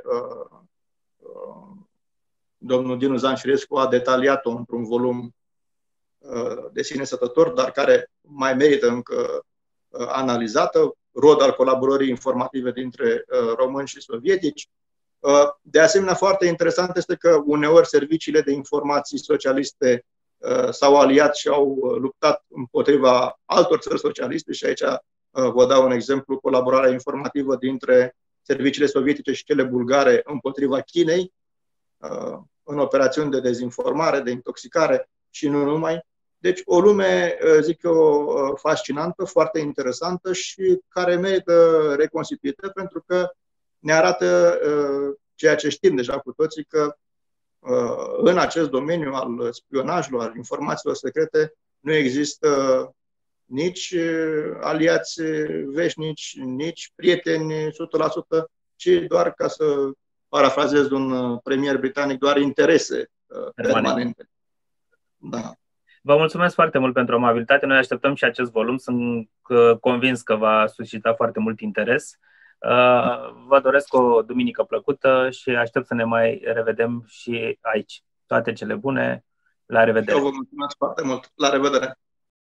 domnul Dinu Zanșirescu a detaliat-o într-un volum de sine stătător, dar care mai merită încă analizată, rod al colaborării informative dintre români și sovietici. De asemenea, foarte interesant este că uneori serviciile de informații socialiste s-au aliat și au luptat împotriva altor țări socialiste și aici vă dau un exemplu, colaborarea informativă dintre serviciile sovietice și cele bulgare împotriva Chinei în operațiuni de dezinformare, de intoxicare și nu numai. Deci o lume, zic eu, fascinantă, foarte interesantă și care merită reconstituită pentru că ne arată ceea ce știm deja cu toții, că în acest domeniu al spionajului, al informațiilor secrete, nu există nici aliați veșnici, nici prieteni o sută la sută, ci doar, ca să parafrazez un premier britanic, doar interese permanente. Da. Vă mulțumesc foarte mult pentru amabilitate. Noi așteptăm și acest volum. Sunt convins că va suscita foarte mult interes. Vă doresc o duminică plăcută și aștept să ne mai revedem și aici. Toate cele bune. La revedere! Eu vă mulțumesc foarte mult. La revedere!